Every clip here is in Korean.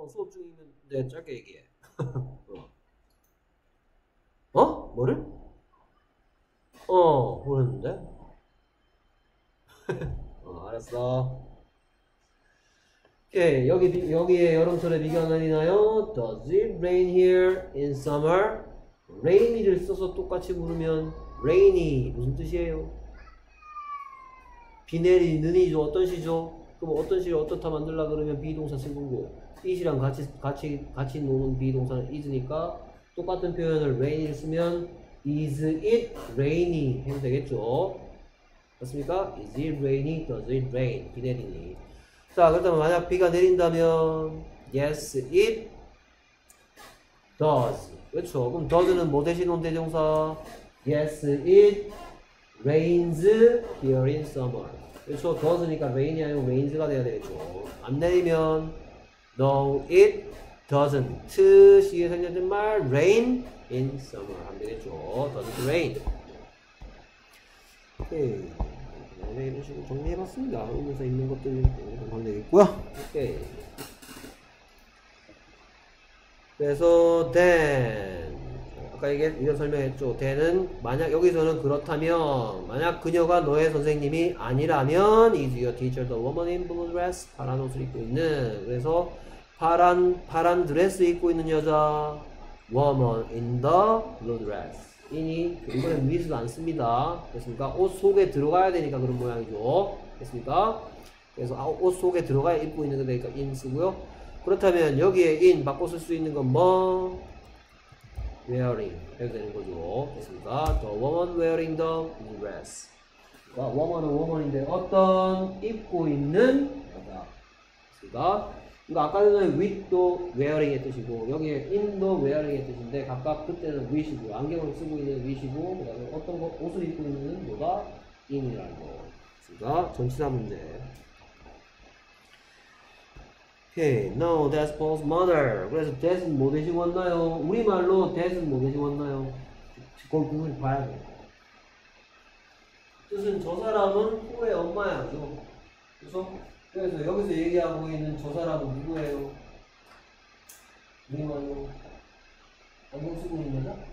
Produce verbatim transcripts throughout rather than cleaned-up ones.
어, 수업 중이면 내 짧게 얘기해. 어? 뭐를? 어, 모르는데? 어, 알았어. 오케이, 여기, 비- 여기에 여름철에 비가 내리나요? Does it rain here in summer? rainy를 써서 똑같이 부르면 rainy 무슨 뜻이에요? 비 내리는 이죠. 어떤 시죠? 그럼 어떤 시를 어떻다 만들라 그러면 비동사 쓴 거고 it이랑 같이 같이 같이 노는 비동사는 is니까 똑같은 표현을 rainy를 쓰면 is it rainy 해도 되겠죠? 맞습니까? Is it rainy? Does it rain? 비 내리니. 자, 그렇다면 만약 비가 내린다면 yes, it does. 그렇죠. 그럼 does는 뭐 대신 온 대명사? Yes, it rains here in summer. 그렇죠. does니까 rain이 아니고 rains가 돼야 되겠죠. 안 내리면 no, it doesn't. 시에 생략된 말 rain in summer 하면 되겠죠. doesn't rain. 오케이. 네, 이런 식으로 정리해봤습니다. 의문사 있는 것들 하면 되겠고요. 오케이. 그래서 then 아까 이게 이런 설명했죠. then은 만약 여기서는 그렇다면 만약 그녀가 너의 선생님이 아니라면 is your teacher the woman in blue dress 파란 옷을 입고 있는 그래서 파란 파란 드레스 입고 있는 여자 woman in the blue dress 이니 이번엔 with를 안 씁니다. 됐습니까? 옷 속에 들어가야 되니까 그런 모양이죠. 됐습니까? 그래서 옷 속에 들어가야 입고 있는 거니까 in 쓰고요. 그렇다면 여기에 in 바꿔 쓸 수 있는 건 뭐? wearing 해도 되는 거죠. 됐습니까? The woman wearing the blue dress. 그러니까 woman은 woman인데 어떤 입고 있는 여자. 됐습니까? 그러니까 아까 전에 with도 wearing의 뜻이고 여기에 in도 wearing의 뜻인데 각각 그때는 with이고 안경을 쓰고 있는 with이고 그 다음에 어떤 거, 옷을 입고 있는 뭐가 in이라는 거. 그러니까 전치사 문제. 오케이, now that's Paul's mother. 그래서 that은 뭐 대신 왔나요? 우리말로 that은 뭐 대신 왔나요? 그걸 그걸 봐야 돼. 뜻은 저 사람은 Paul의 엄마야, 그죠? 그래서 그래서 여기서 얘기하고 있는 저 사람은 누구예요? 우리말로 안경 쓰고 있는 여자?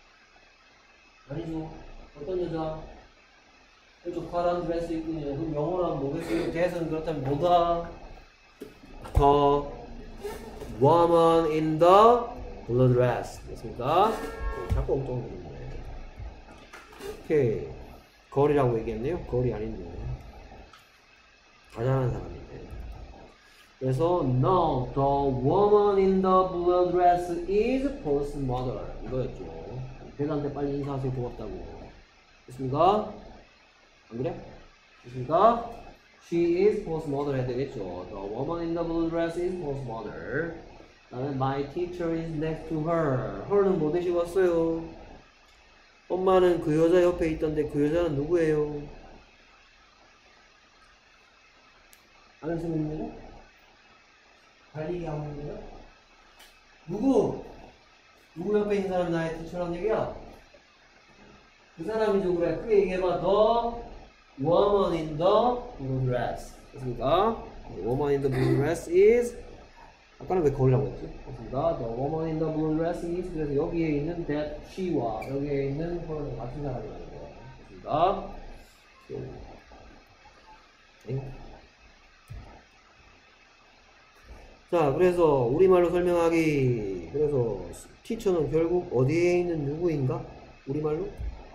아니죠. 어떤 여자? 그렇죠. 파란 드레스 입고 있는 여자. 그럼 영어로 하면 뭐겠어요? that은 그렇다면 뭐다? The woman in the blue dress. 됐습니까? 자꾸 엉뚱한 거 있네. 오케이. 거리라고 얘기했네요. 거리 아닌데. 가장한 사람인데. 그래서 no, the woman in the blue dress is Paul's mother. 이거였죠. 대단한테 빨리 인사하세요. 고맙다고. 됐습니까? 안 그래? 됐습니까? She is Paul's mother 해야 되겠죠. The woman in the blue dress is Paul's mother. 그다음에 my teacher is next to her. her는 뭐 대신 왔어요? 엄마는 그 여자 옆에 있던데 그 여자는 누구예요? 아는 친구입니다? 달리기 하는 거예요? 누구? 누구 옆에 있는 사람 나의 티처라는 얘기야? 그 사람이죠. 그래. 크게 얘기해봐. The woman in the blue dress. 됐습니까? The woman in the blue dress is 아까는 왜 거리라고 했지? 됐습니까? The woman in the blue dress is 그래서 여기에 있는 that she와 여기에 있는 her는 같은 사람이라는 거예요. 됐습니까? 네. 자, 그래서 우리말로 설명하기 그래서 티처는 결국 어디에 있는 누구인가? 우리말로?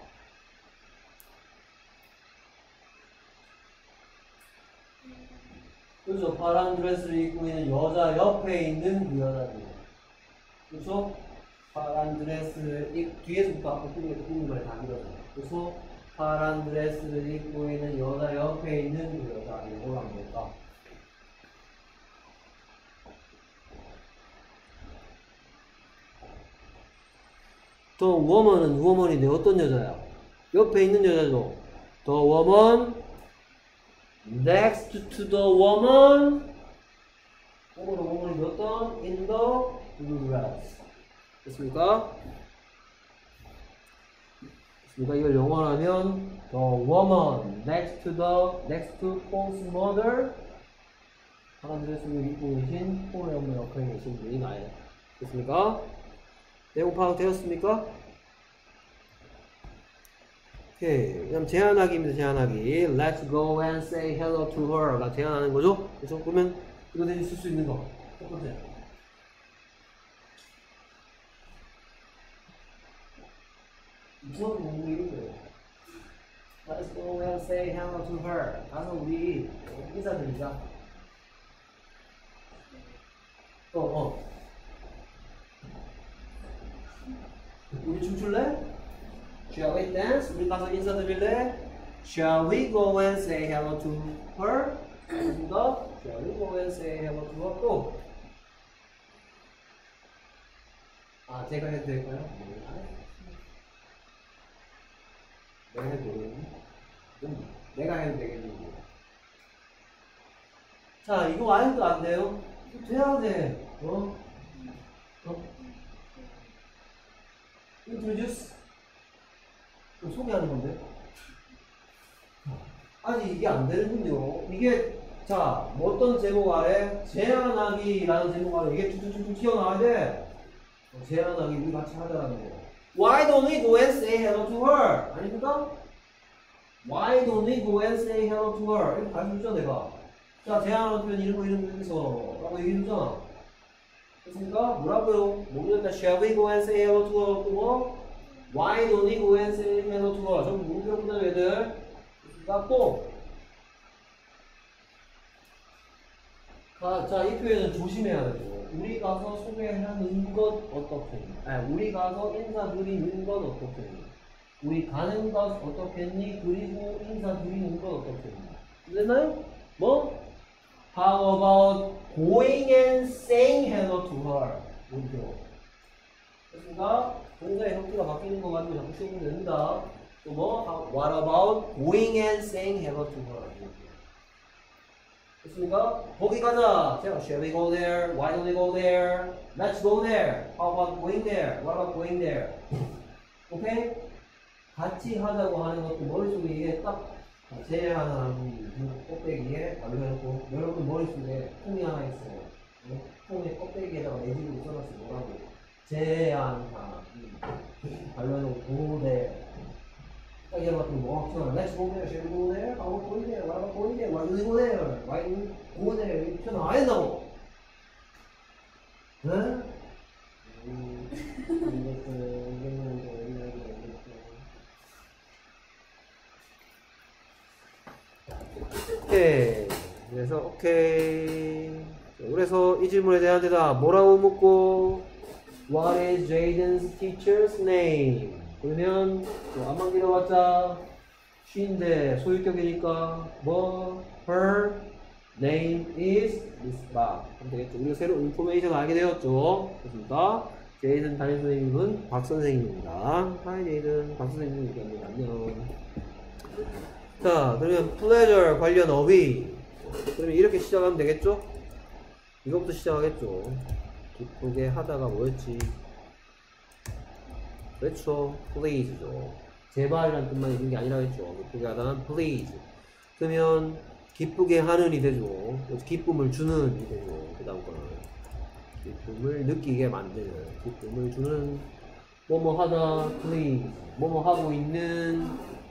그렇죠. 파란 드레스를 입고 있는 여자 옆에 있는 그 여자들. 그렇죠? 파란 드레스를 입, 뒤에서부터 앞으로 꾸는 거에 다 밀어줘요. 그래서 파란 드레스를 입고 있는 여자 옆에 있는 그 여자. 이걸 하면 될까? The woman은 woman인데 어떤 여자야? 옆에 있는 여자죠. The woman next to the woman woman은 woman인데 어떤? in the blue dress. 됐습니까? 됐습니까? 이걸 영어로 하면 the woman next to the next to Paul's mother 파란 드레스를 입고 계신 폴의 엄마 옆에 계신 하시는 분이 나예요. 됐습니까? 내용 파악되었습니까? 오케이. 그다음 제안하기입니다. 제안하기. Let's go and say hello to her가 제안하는 거죠. 그래서 그러면 이거 대신 쓸 수 있는 거. 첫 번째. 무슨 공부인 거예요? Let's go and say hello to her. 가서 우리 인사드리자. 어, 어. 우리 춤출래? Shall we dance? 우리 가서 인사드릴래? Shall we go and say hello to her? 알겠습니다. Shall we go and say hello to her? 또. 아, 제가 해도 될까요? 내가 해도 되겠니? 내가 해도 되겠니? 자, 이거 와인도 안 돼요? 돼야 돼. 어? 어? Introduce. 소개하는 건데. 아니, 이게 안 되는군요. 이게, 자, 뭐 어떤 제목 아래? 제안하기라는 제목 아래 이게 툭툭툭 튀어나와야 돼. 어, 제안하기, 우리 같이 하자라는 거. Why don't we go and say hello to her? 아닙니까? Why don't we go and say hello to her? 이렇게 가르쳐주죠, 내가. 자, 제안하는 표현 이런 거, 이런 거, 여기서. 라고 얘기해주잖아. 됐습니까? 뭐라고요? 모르겠다. Shall we go and say hello to her? 또 뭐? Why don't we go and say hello to her? 전부 물어본다, 얘들. 됐습니까? 또. 아, 자, 이 표현은 조심해야 되죠. 우리 가서 소개하는 것 어떻게? 아니, 우리 가서 인사드리는 건 어떻게? 우리 가는 것 어떻겠니? 그리고 인사드리는 것 어떻겠니? 됐나요? 뭐? How about going and saying hello to her? 뭐죠? 됐습니까? 동사의 형태가 바뀌는 거 가지고 자꾸 시험을 냅니다. 또 뭐? How, what about going and saying hello to her? 됐습니까? 거기 가자. 제가 shall we go there? Why don't we go there? Let's go there. How about going there? What about going there? 오케이? 같이 하자고 하는 것도 머릿속에 이게 딱 제안하는 껍데기에 알려놓고 여러분 머릿속에 통이 하나 있어요. 통의 껍데기에다가 매직으로 써놨어요. 뭐라고? 제안하기. 알려놓고 네. 딱 이런 것들 뭐 없잖아. Let's go there. Shall we go there? How about going there? What about going there? Why do we go there? Why do we go there? 이렇게 표현 안 했다고. 응? 오케이. 그래서 오케이. 그래서 이 질문에 대한 대답 뭐라고 묻고 What is Jaden's teacher's name? 그러면 뭐 안만 길어봤자 she인데 소유격이니까 뭐 her name is Miss Bob 하면 되겠죠. 우리가 새로 인포메이션을 알게 되었죠. 그렇습니다. 제이든 담임 선생님은 박 선생님입니다. 하이 제이든 박 선생님 얘기합니다. 안녕. 자, 그러면 pleasure 관련 어휘. 그러면 이렇게 시작하면 되겠죠? 이거부터 시작하겠죠. 기쁘게 하다가 뭐였지? 그렇죠. please죠. 제발이라는 뜻만 있는 게 아니라겠죠. 기쁘게 하다는 please. 그러면 기쁘게 하는이 되죠. 기쁨을 주는이 되죠. 그 다음 거는 기쁨을 느끼게 만드는, 기쁨을 주는, 뭐뭐 하다 please, 뭐뭐 하고 있는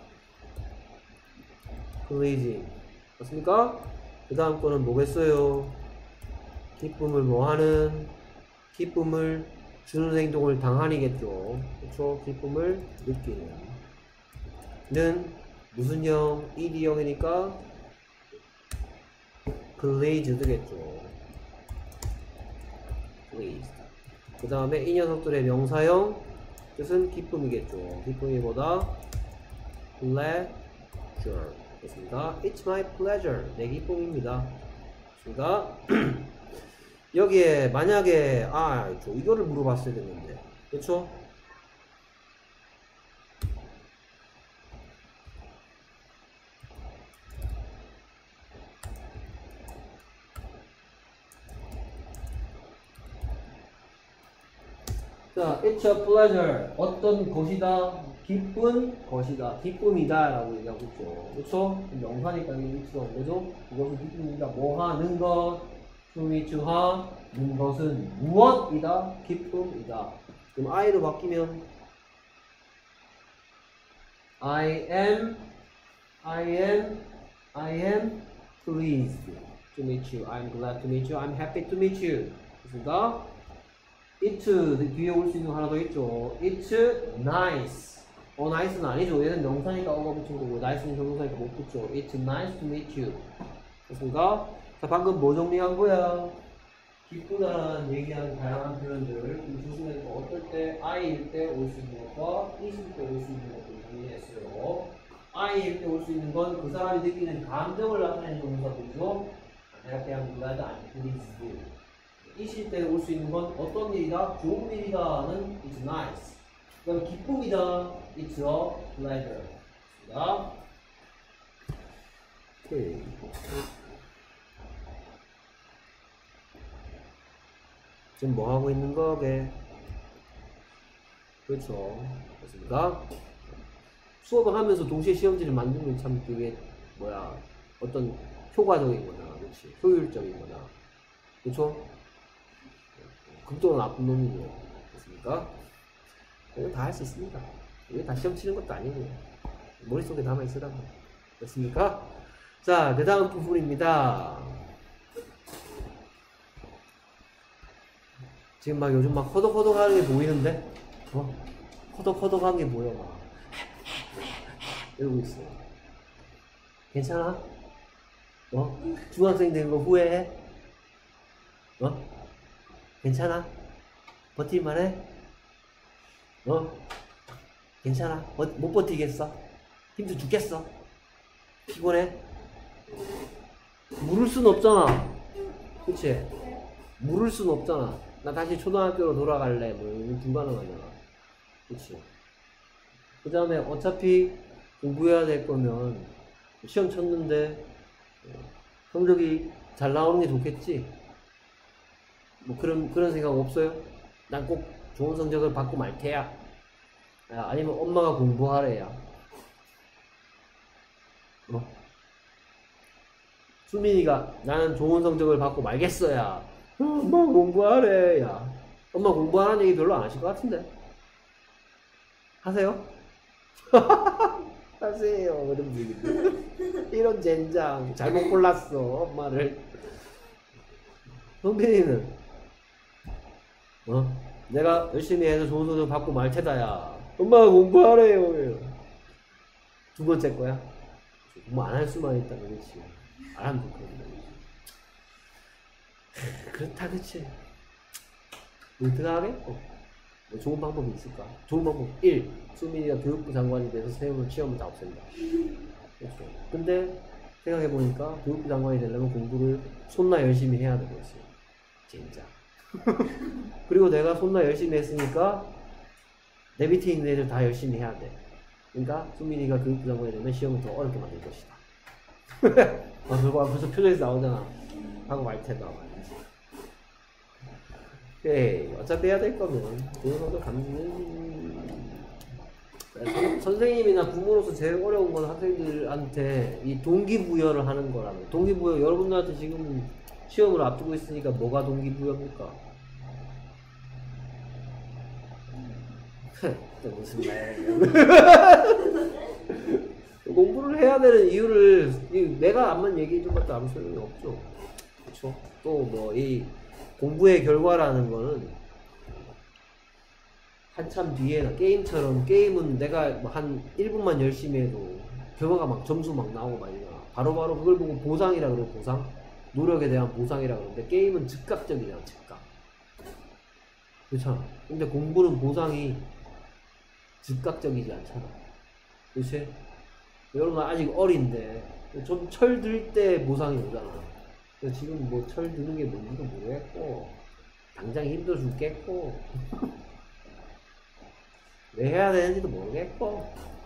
pleasing. 맞습니까? 그 다음 거는 뭐겠어요? 기쁨을 뭐 하는, 기쁨을 주는 행동을 당하니겠죠. 그렇죠? 기쁨을 느끼는 는 무슨 형? 이디형이니까 pleased겠죠. pleased. 그 다음에 이 녀석들의 명사형 뜻은 기쁨이겠죠. 기쁨이보다 pleasure 됐습니다. It's my pleasure. 내 기쁨입니다. 됐습니다. 여기에 만약에 아 저 이거를 물어봤어야 됐는데 그렇죠? 자, it's a pleasure. 어떤 것이다? 기쁜 것이다. 기쁨이다. 라고 얘기하고 있죠. 그쵸? 명사니까 이게 위치가 온 거죠? 그것은 기쁨이다. 뭐 하는 것? to me, to her. 것은 무엇이다? 기쁨이다. 그럼 I로 바뀌면 I am, I am, I am pleased to meet you. I'm glad to meet you. I'm happy to meet you. 됐습니까? It's 뒤에 올 수 있는 거 하나 더 있죠. It's nice. 어, nice는 아니죠. 얘는 명사니까 어가 붙인 거고, nice는 동사니까 못 붙죠. It's nice to meet you. 됐습니까? 자, 방금 뭐 정리한 거야? 기쁘다라는 얘기하는 다양한 표현들. 조심해서 어떨 때 I일 때 올 수 있는 것과 is일 때 올 수 있는 것들 정리했어요. I일 때 올 수 있는 건 그 사람이 느끼는 감정을 나타내는 동사들이죠. 내가 그냥 glad I'm pleased. is일 때 올 수 있는 건 어떤 일이다? 좋은 일이다는 it's nice. 그다음 기쁨이다. It's a pleasure. 자, 오케이. 지금 뭐 하고 있는 거게? 그렇죠. 됐습니까? 수업을 하면서 동시에 시험지를 만드는 게 참 그게 뭐야? 어떤 효과적인 거잖아. 그렇지? 효율적인 거잖아. 그렇죠? 극도로 나쁜 놈이죠. 됐습니까? 이거 다 할 수 있습니다. 이게 다 시험 치는 것도 아니고 머릿속에 남아 있으라고. 됐습니까? 자, 그 다음 부분입니다. 지금 막 요즘 막 허덕허덕하는 게 보이는데? 어? 허덕허덕한 게 보여 막. 이러고 있어. 괜찮아? 어? 중학생 된 거 후회해? 어? 괜찮아? 버틸만 해? 어? 괜찮아? 어, 못 버티겠어? 힘들 죽겠어? 피곤해? 물을 순 없잖아. 그치? 물을 순 없잖아. 나 다시 초등학교로 돌아갈래. 뭐, 이거 불가능하잖아. 그치? 그 다음에 어차피 공부해야 될 거면 시험 쳤는데 성적이 잘 나오는 게 좋겠지? 뭐 그런, 그런 생각 없어요? 난 꼭 좋은 성적을 받고 말 테야. 아니면 엄마가 공부하래야. 어? 수민이가 나는 좋은 성적을 받고 말겠어야. 어, 엄마 공부하래. 야, 엄마 공부하라는 얘기 별로 안 하실 것 같은데. 하세요? 하세요. 그런 얘기들. 이런 젠장. 잘못 골랐어. 엄마를. 성빈이는 어? 내가 열심히 해서 좋은 성적 받고 말 테다야. 엄마가 공부하래요. 두 번째 거야. 공부 안 할 수만 있다. 그렇지. 안 하면 좋겠는데. 그렇다, 그치? 어떻게 하겠고? 뭐 좋은 방법이 있을까? 좋은 방법 일. 수민이가 교육부 장관이 돼서 세우는 시험을 다 없앤다. 그렇죠. 근데 생각해보니까 교육부 장관이 되려면 공부를 손나 열심히 해야 되겠어요. 진짜. 그리고 내가 손나 열심히 했으니까 내 밑에 있는 애들 다 열심히 해야 돼. 그러니까 수민이가 교육부 장관이 되면 시험을 더 어렵게 만들 것이다. 아, 그거 벌써 표정에서 나오잖아. 하고 말 테다. 오케이. 어차피 해야 될 거면 좋은 성적 감는 선생님이나 부모로서 제일 어려운 건 학생들한테 이 동기부여를 하는 거라면. 동기부여, 여러분들한테 지금 시험을 앞두고 있으니까 뭐가 동기부여입니까? 또 무슨 말이야. 공부를 해야 되는 이유를 내가 암만 얘기해 준 것도 아무 소용이 없죠. 그쵸? 또 뭐 이 공부의 결과라는 거는 한참 뒤에나 게임처럼, 게임은 내가 한 일 분만 열심히 해도 결과가 막 점수 막 나오고 말이야. 바로바로 그걸 보고 보상이라 그러고, 보상? 노력에 대한 보상이라 그러는데 게임은 즉각적이잖아. 즉각. 그렇잖아. 근데 공부는 보상이 즉각적이지 않잖아. 그렇지? 여러분 아직 어린데 좀 철들 때 보상이 오잖아. 지금 뭐 철 드는 게 뭔지도 모르겠고 당장 힘들어 죽겠고 왜 해야 되는지도 모르겠고.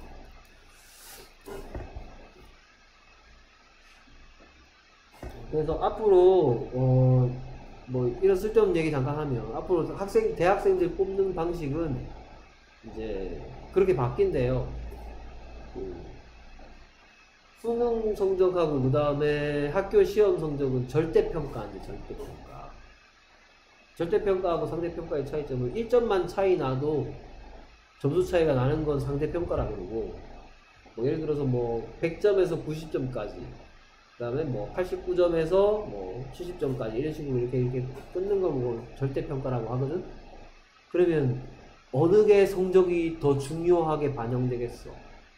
그래서 앞으로 어 뭐 이런 쓸데없는 얘기 잠깐 하면, 앞으로 학생 대학생들 뽑는 방식은 이제 그렇게 바뀐대요. 그 수능 성적하고 그 다음에 학교 시험 성적은 절대평가인데, 절대평가. 절대평가하고 상대평가의 차이점은 일 점만 차이 나도 점수 차이가 나는 건 상대평가라 그러고, 뭐 예를 들어서 뭐 백 점에서 구십 점까지, 그 다음에 뭐 팔십구 점에서 뭐 칠십 점까지 이런 식으로 이렇게 이렇게 끊는 걸 뭐 절대평가라고 하거든. 그러면 어느 게 성적이 더 중요하게 반영되겠어?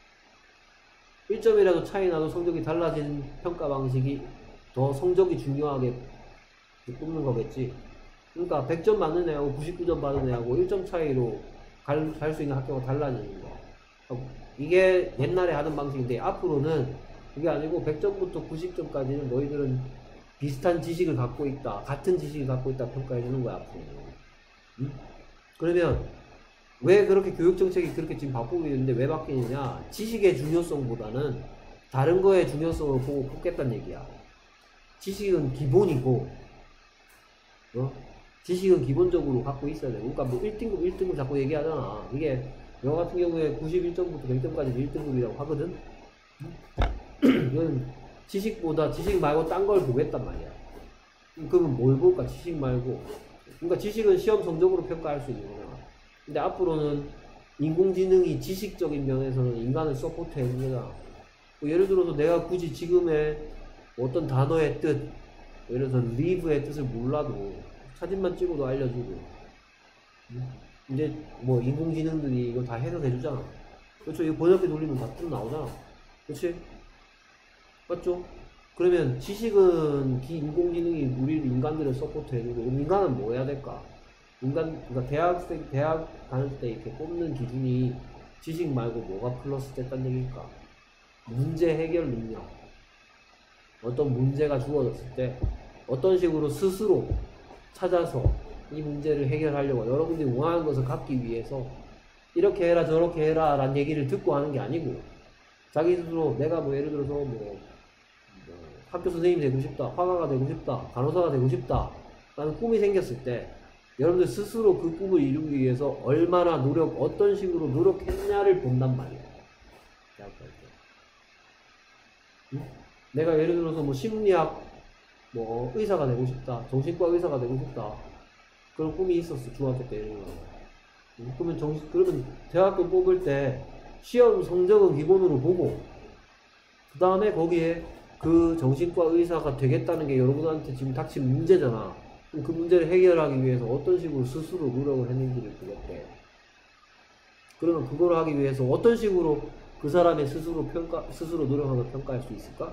일 점이라도 차이 나도 성적이 달라지는 평가 방식이 더 성적이 중요하게 뽑는 거겠지. 그러니까 백 점 맞는 애하고 구십구 점 받은 애하고 일 점 차이로 갈, 갈 수 있는 학교가 달라지는 거. 이게 옛날에 하던 방식인데, 앞으로는 그게 아니고 백 점부터 구십 점까지는 너희들은 비슷한 지식을 갖고 있다, 같은 지식을 갖고 있다 평가해 주는 거야, 앞으로. 응? 그러면 왜 그렇게 교육정책이 그렇게 지금 바꾸고 있는데 왜 바뀌느냐? 지식의 중요성보다는 다른 거의 중요성을 보고 뽑겠다는 얘기야. 지식은 기본이고, 어? 지식은 기본적으로 갖고 있어야 돼. 그러니까 뭐 일 등급, 일 등급 자꾸 얘기하잖아. 이게 영어 같은 경우에 구십일 점부터 백 점까지 일 등급이라고 하거든? 이건 지식보다, 지식 말고 딴 걸 보겠단 말이야. 그러면 뭘 볼까? 지식 말고. 그러니까 지식은 시험 성적으로 평가할 수 있는 거야. 근데 앞으로는 인공지능이 지식적인 면에서는 인간을 서포트 해주는 거야. 뭐 예를 들어서 내가 굳이 지금의 어떤 단어의 뜻, 예를 들어서 live의 뜻을 몰라도 사진만 찍어도 알려주고, 이제 뭐 인공지능들이 이거 다 해석해 주잖아. 그렇죠? 이거 번역기 돌리면 다 뜻 나오잖아. 그렇지? 맞죠? 그러면 지식은 기 인공지능이 우리 인간들을 서포트 해주고, 인간은 뭐 해야 될까? 인간, 그러니까 대학생, 대학 다닐 때 이렇게 뽑는 기준이 지식 말고 뭐가 플러스 됐단 얘기일까? 문제 해결 능력. 어떤 문제가 주어졌을 때 어떤 식으로 스스로 찾아서 이 문제를 해결하려고, 여러분들이 원하는 것을 갖기 위해서 이렇게 해라 저렇게 해라 라는 얘기를 듣고 하는 게 아니고, 자기 스스로 내가 뭐 예를 들어서 뭐, 뭐 학교 선생님이 되고 싶다, 화가가 되고 싶다, 간호사가 되고 싶다 라는 꿈이 생겼을 때 여러분들 스스로 그 꿈을 이루기 위해서 얼마나 노력, 어떤 식으로 노력했냐를 본단 말이야. 응? 내가 예를 들어서 뭐 심리학 뭐 의사가 되고 싶다, 정신과 의사가 되고 싶다, 그런 꿈이 있었어, 중학교 때. 이런 거. 응? 그러면 정신, 그러면 대학교 뽑을 때 시험 성적은 기본으로 보고, 그 다음에 거기에 그 정신과 의사가 되겠다는 게 여러분한테 지금 닥친 문제잖아. 그럼 그 문제를 해결하기 위해서 어떤 식으로 스스로 노력을 했는지를 보겠대. 그러면 그걸 하기 위해서 어떤 식으로 그 사람의 스스로 평가, 스스로 노력하고 평가할 수 있을까?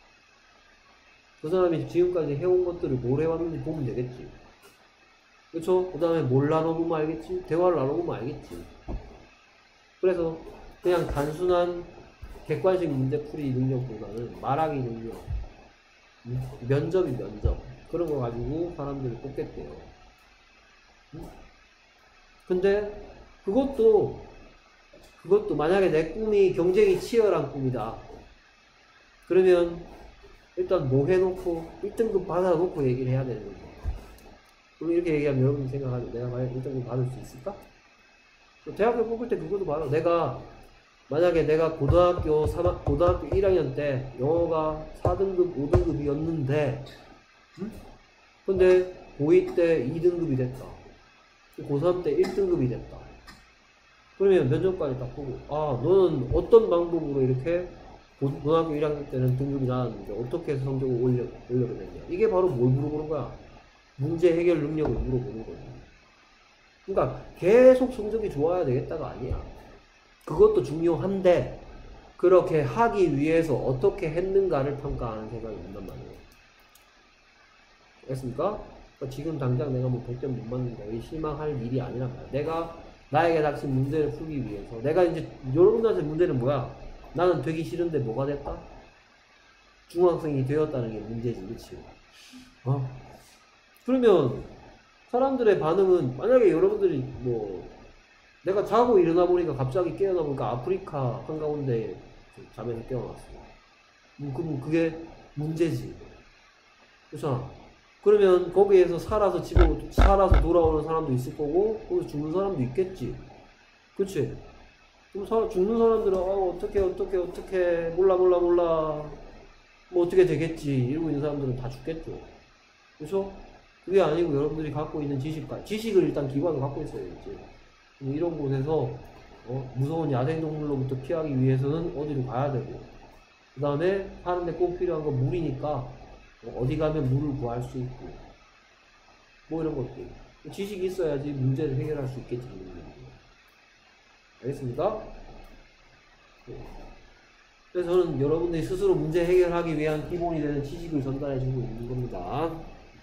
그 사람이 지금까지 해온 것들을 뭘 해왔는지 보면 되겠지. 그쵸? 그 다음에 뭘 나눠보면 알겠지? 대화를 나눠보면 알겠지. 그래서 그냥 단순한 객관식 문제풀이 능력보다는 말하기 능력, 면접이 면접, 그런 거 가지고 사람들을 뽑겠대요. 근데 그것도 그것도 만약에 내 꿈이 경쟁이 치열한 꿈이다, 그러면 일단 뭐 해놓고 일 등급 받아놓고 얘기를 해야 되는 거죠. 그럼 이렇게 얘기하면 여러분이 생각하죠. 내가 만약 일 등급 받을 수 있을까? 대학교 뽑을 때 그것도 받아. 내가 만약에 내가 고등학교 삼, 고등학교 일 학년 때 영어가 사 등급, 오 등급이었는데 응? 근데 고이 때 이 등급이 됐다, 고삼 때 일 등급이 됐다. 그러면 면접관이 딱 보고, 아, 너는 어떤 방법으로 이렇게 고등학교 일 학년 때는 등급이 나왔는데 어떻게 해서 성적을 올려, 올려게 됐냐. 이게 바로 뭘 물어보는 거야? 문제 해결 능력을 물어보는 거야. 그러니까 계속 성적이 좋아야 되겠다가 아니야. 그것도 중요한데 그렇게 하기 위해서 어떻게 했는가를 평가하는 생각이 든단 말이에요. 알겠습니까? 그러니까 지금 당장 내가 뭐 백 점 못 맞는다, 이 실망할 일이 아니란 말이야. 내가 나에게 닥친 문제를 풀기 위해서, 내가 이제 여러분들한테 문제는 뭐야? 나는 되기 싫은데 뭐가 됐다? 중학생이 되었다는 게 문제지, 그치? 어? 그러면 사람들의 반응은, 만약에 여러분들이 뭐 내가 자고 일어나 보니까 갑자기 깨어나 보니까 아프리카 한가운데 잠에서 깨어났어. 음, 그럼 그게 문제지. 그렇잖아. 그러면 거기에서 살아서 집에 살아서 돌아오는 사람도 있을 거고, 거기서 죽는 사람도 있겠지. 그치? 그럼 사, 죽는 사람들은 어, 어떻게 어떻게 어떻게 몰라 몰라 몰라 뭐 어떻게 되겠지 이러고 있는 사람들은 다 죽겠죠. 그래서 그게 아니고 여러분들이 갖고 있는 지식과 지식을 일단 기반으로 갖고 있어야겠지. 이런 곳에서 어, 무서운 야생동물로부터 피하기 위해서는 어디로 가야 되고, 그 다음에 사는데 꼭 필요한 건 물이니까 어, 어디 가면 물을 구할 수 있고, 뭐 이런 것들. 지식이 있어야지 문제를 해결할 수 있겠지. 알겠습니까? 그래서 저는 여러분들이 스스로 문제 해결하기 위한 기본이 되는 지식을 전달해주고 있는 겁니다.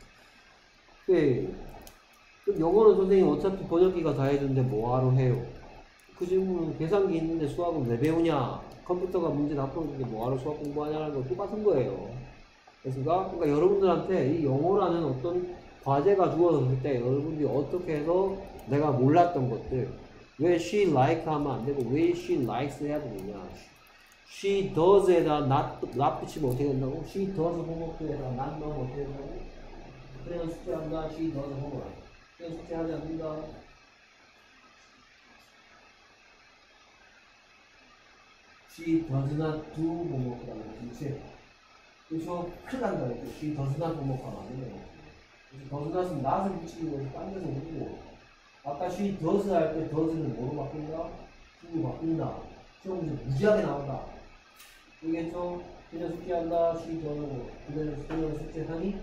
네. 그럼 영어는 선생님 어차피 번역기가 다 해주는데 뭐하러 해요? 그 질문은 계산기 있는데 수학은 왜 배우냐? 컴퓨터가 문제 다 풀어주는데 뭐하러 수학 공부하냐는 거 똑같은 거예요. 그러니까, 그러니까 여러분들한테 이 영어라는 어떤 과제가 주어졌을 때 여러분들이 어떻게 해서 내가 몰랐던 것들, 왜 she like 하면 안 되고 왜 she likes 해야 되느냐? she does에다 not, not 붙이면 어떻게 된다고? she does homework에다 not 넣으면 어떻게 된다고? 그냥 숙제한다. she does homework. 그냥 숙제하지 않는다. she does not do homework라는 그치? 그래서 큰일 난다 했죠. she does not homework 하면 안 돼요. 그래서 does not은 not을 붙이는 거지 딴 데서 오고, 아까 she does 할 때 does는 뭐로 바뀐다? do로 바뀐다. 시험 문제 무지하게 나온다. 알겠죠? 그냥 숙제한다. she does. 그냥 그냥 숙제하니?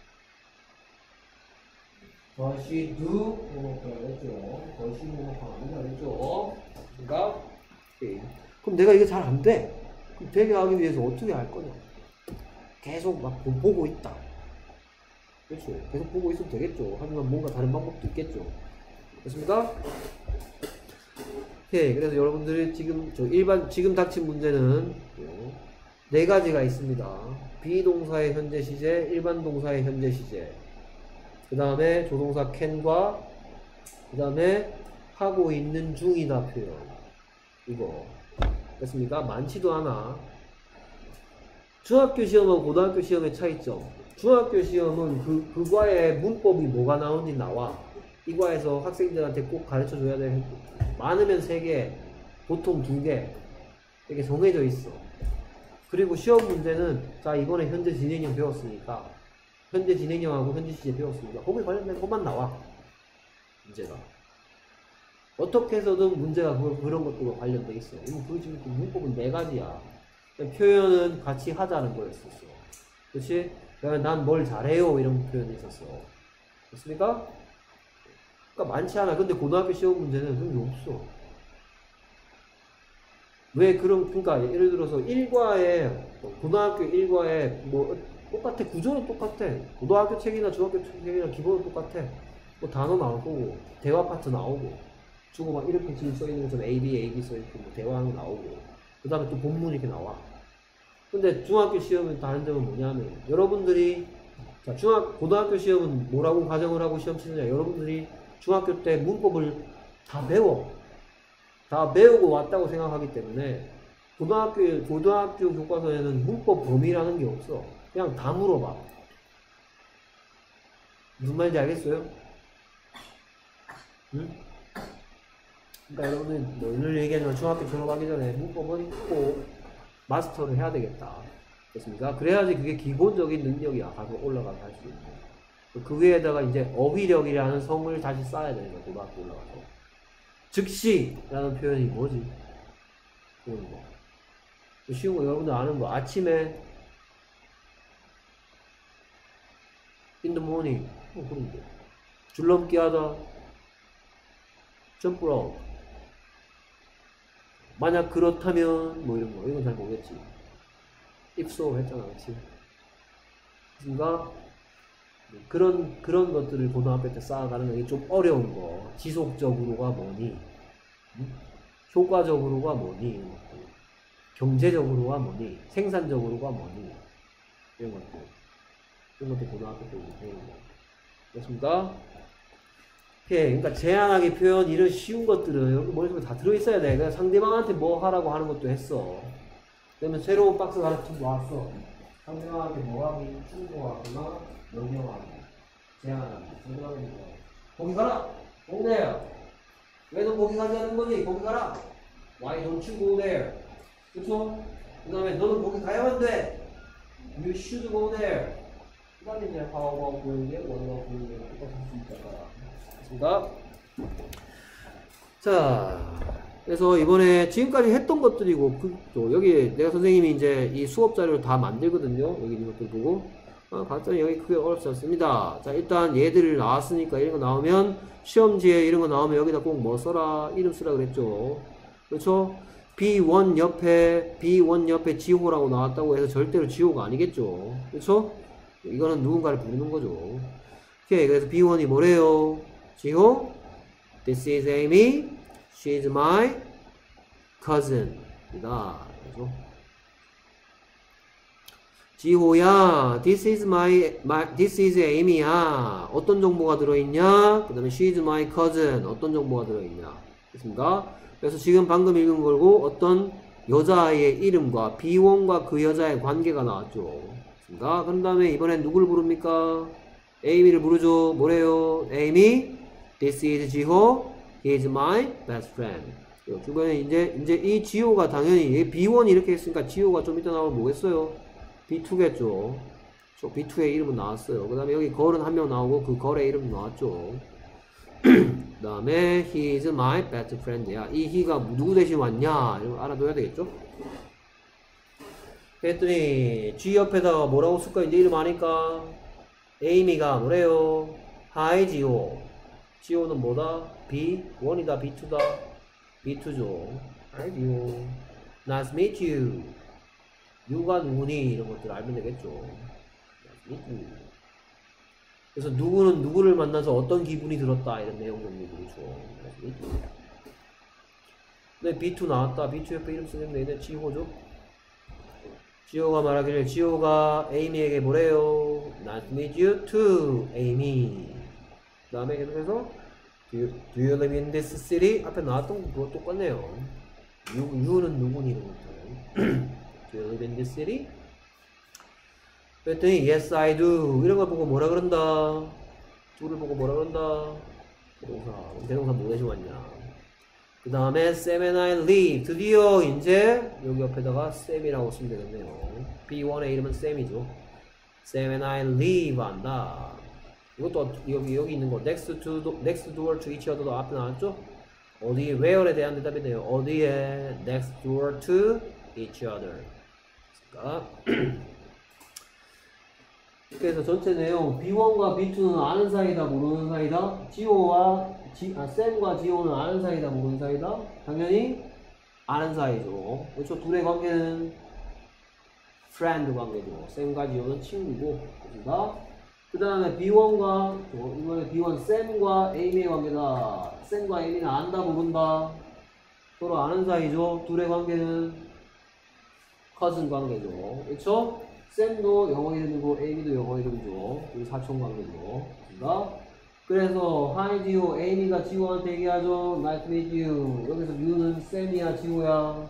does she do homework라고 했죠. does she homework 하면 안 된다고 했죠. 그러니까 오케이. 그럼 내가 이게 잘 안 돼. 그럼 되게 하기 위해서 어떻게 할 거냐? 계속 막 보고 있다. 그렇죠. 계속 보고 있으면 되겠죠. 하지만 뭔가 다른 방법도 있겠죠. 됐습니까? 네, 그래서 여러분들이 지금 저 일반 지금 닥친 문제는 네 가지가 있습니다. 비동사의 현재 시제, 일반 동사의 현재 시제, 그 다음에 조동사 can과 그 다음에 하고 있는 중이다 표현. 이거 됐습니까? 많지도 않아. 중학교 시험은 고등학교 시험의 차이점. 중학교 시험은 그, 그 과의 문법이 뭐가 나오는지 나와. 이 과에서 학생들한테 꼭 가르쳐 줘야 될, 많으면 세 개, 보통 두 개, 이렇게 정해져 있어. 그리고 시험 문제는, 자, 이번에 현재 진행형 배웠으니까, 현재 진행형하고 현재 시제 배웠으니까, 거기에 관련된 것만 나와. 문제가. 어떻게 해서든 문제가 그, 그런 것들과 관련돼 있어. 그 지금 문법은 네 가지야. 표현은 같이 하자는 거였었어. 그치? 난 뭘 잘해요. 이런 표현이 있었어. 됐습니까? 그러니까 많지 않아. 근데 고등학교 시험 문제는 그런 게 없어. 왜 그런, 그러니까 예를 들어서 일 과에, 고등학교 일 과에 뭐, 똑같아. 구조는 똑같아. 고등학교 책이나 중학교 책이나 기본은 똑같아. 뭐 단어 나오고, 대화 파트 나오고, 주고 막 이렇게 지금 써있는 것처럼 A, B, A, B 써있고, 뭐 대화하는 거 나오고, 그 다음에 또 본문이 이렇게 나와. 근데 중학교 시험은 다른 점은 뭐냐면, 여러분들이, 자, 중학, 고등학교 시험은 뭐라고 가정을 하고 시험 치느냐. 여러분들이 중학교 때 문법을 다 배워. 다 배우고 왔다고 생각하기 때문에, 고등학교, 고등학교 교과서에는 문법 범위라는 게 없어. 그냥 다 물어봐. 무슨 말인지 알겠어요? 응? 그러니까 여러분들 뭐 오늘 얘기하지만 중학교 졸업하기 전에 문법은 꼭 마스터를 해야 되겠다. 됐습니까? 그래야지 그게 기본적인 능력이야. 가서 올라가서 할 수 있는. 그 위에다가 이제 어휘력이라는 성을 다시 쌓아야 되는 거야. 고등학교 올라가서. 즉시라는 표현이 뭐지? 그런 거. 쉬운 거 여러분들 아는 거. 아침에 in the morning. 어, 그런 거. 줄넘기 하다. jump rope. 만약 그렇다면 뭐 이런 거. 이건 잘 모르겠지. if so 했잖아. 그치? 그러니까 그런 그런 것들을 고등학교 때 쌓아가는 게 좀 어려운 거. 지속적으로가 뭐니? 응? 효과적으로가 뭐니? 이런 것들. 경제적으로가 뭐니? 생산적으로가 뭐니? 이런 것들. 이런 것들 고등학교 때 배우는 거. 그렇습니까? 예, 그러니까 제한하게 표현 이런 쉬운 것들은 여기 머릿속에 다 들어있어야 돼. 그러니까 상대방한테 뭐 하라고 하는 것도 했어. 그러면 새로운 박스가 하나 툭 나왔어. 상대방한테 뭐 하기, 충고하거나 명령하기, 제한하기. 상대방한테 뭐 하기. 거기 가라! Go there! 왜 너 거기 가지 않는 거니? 거기 가라! Why don't you go there? 그쵸? 그 다음에 너는 거기 가야만 돼! You should go there! 다음에 이제 how about doing it, what about doing it 똑같이 쓸 수 있잖아. 됐습니까? 자, 그래서 이번에 지금까지 했던 것들이고, 그, 또 여기 내가 선생님이 이제 이 수업 자료를 다 만들거든요. 여기 있는 것들 보고. 아, 봤더니 여기 크게 어렵지 않습니다. 자, 일단 얘들 나왔으니까 이런 거 나오면, 시험지에 이런 거 나오면 여기다 꼭 뭐 써라, 이름 쓰라 그랬죠. 그렇죠? 비 원 옆에, 비 원 옆에 지호라고 나왔다고 해서 절대로 지호가 아니겠죠. 그렇죠? 이거는 누군가를 부르는 거죠. 오케이. 그래서 비 원이 뭐래요? 지호? This is Amy. She is my cousin. 이다. 그래서 지호야, this is my, my, this is Amy야. 어떤 정보가 들어있냐? 그 다음에 she is my cousin. 어떤 정보가 들어있냐? 됐습니까? 그래서 지금 방금 읽은 걸고 어떤 여자의 이름과 비 원과 그 여자의 관계가 나왔죠. 됐습니까? 그런 다음에 이번엔 누구를 부릅니까? Amy를 부르죠. 뭐래요? Amy, this is 지호. He is my best friend. 주변에 이제, 이제 이 지호가 당연히 비 원이 이렇게 했으니까 지호가 좀 이따 나오면 뭐겠어요? 비 투겠죠. 비 투의 이름은 나왔어요. 그 다음에 여기 걸은 한 명 나오고 그 걸의 이름 나왔죠. 그 다음에 he is my best friend야. 이 he가 누구 대신 왔냐? 이거 알아둬야 되겠죠? 그랬더니 G 옆에다가 뭐라고 쓸까? 이제 이름 아니까 에이미가 뭐래요? Hi 지호. 지호는 뭐다? 비 원이다 비 투다 비 투죠. Hi 지호. Nice to meet you. 누가 누구니? 이런 것들 알면 되겠죠. Nice to meet you. 그래서 누구는 누구를 만나서 어떤 기분이 들었다 이런 내용 정리들이죠. 네, 비 투 나왔다. 비 투 옆에 이름 쓰는데 이제 지호죠. 지호가 말하기를 지호가 에이미에게 뭐래요? Nice to meet you too, Amy. 그 다음에 계속해서 do you, do you live in this city? 앞에 나왔던 그거 똑같네요. you, you는 누구니 이런 것들. Do you live in this city? 그랬더니 yes I do 이런 걸 보고 뭐라 그런다? do를 보고 뭐라 그런다? 대동사. 대동사 뭐 대신 왔냐? 그 다음에 Sam and I live. 드디어 이제 여기 옆에다가 Sam이라고 쓰면 되겠네요. 비 원의 이름은 Sam이죠. Sam and I live 한다. 이것도 여기 여기 있는 거 next to next door to each other도 앞에 나왔죠? 어디에 where에 대한 대답이네요. 어디에 next door to each other. 그러니까 그래서 전체 내용 비 원과 비 투는 아는 사이다 모르는 사이다. 지호와 지, 아, 샘과 지호는 아는 사이다 모르는 사이다. 당연히 아는 사이죠. 그렇죠. 둘의 관계는 friend 관계죠. 샘과 지호는 친구고. 그렇습니다. 그 다음에 비 원과 이번에 비 원 샘과 에이미의 관계다. 샘과 에이미는 안다 모른다. 서로 아는 사이죠. 둘의 관계는 cousin 관계죠. 그렇죠? 샘도 영어 이름이고 에이미도 영어 이름이죠. 우리 사촌 관계죠. 그러니까 그래서 hi 지호, 에이미가 지호한테 얘기하죠. Nice to meet you. 여기서 you는 샘이야 지호야.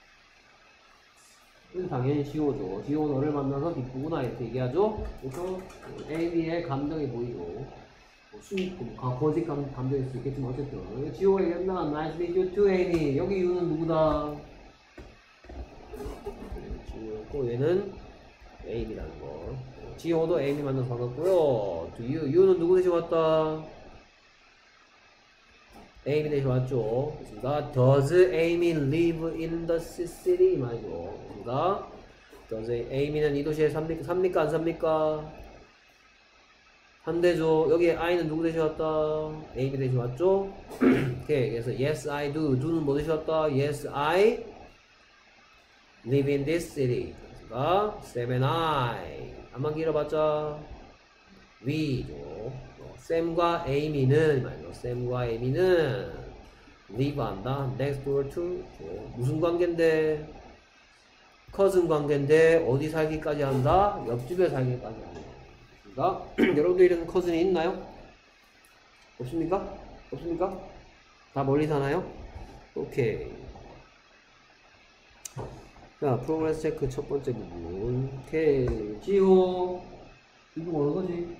그래서 당연히 지호죠. 지호 너를 만나서 기쁘구나 이렇게 얘기하죠. 그래서 에이미의 감정이 보이죠. 뭐 순, 거짓 감, 감정일 수 있겠지만 어쨌든 지호가 얘기한다. Nice to meet you too, 에이미. 여기 you는 누구다? 지호였고 얘는 에이미라는 거. 지호도 에이미 만나서 반갑고요. Do you, you는 누구 대신 왔다? 에이미 대신 왔죠. 그렇습니다. Does Amy live in the city? 말이죠. 그렇습니다. Does Amy는 이 도시에 삽니까? 삽니까? 안 삽니까? 한대죠. 여기에 I는 누구 대신 왔다? 에이미 대신 왔죠. 오케이. 그래서 yes I do. do는 뭐 대신 왔다? Yes I live in this city. 그러니까 Sam and I. 한번 길어봤자 we죠. 샘과 에이미는 말이죠. 샘과 에이미는 live 한다. next door to 무슨 관계인데? cousin 관계인데 어디 살기까지 한다? 옆집에 살기까지 한다. 그러니까 여러분들 이런 cousin이 있나요? 없습니까? 없습니까? 다 멀리 사나요? 오케이. 자, 프로그레스 체크 첫 번째 부분. 오케이. 지호. 이거 뭐는 거지?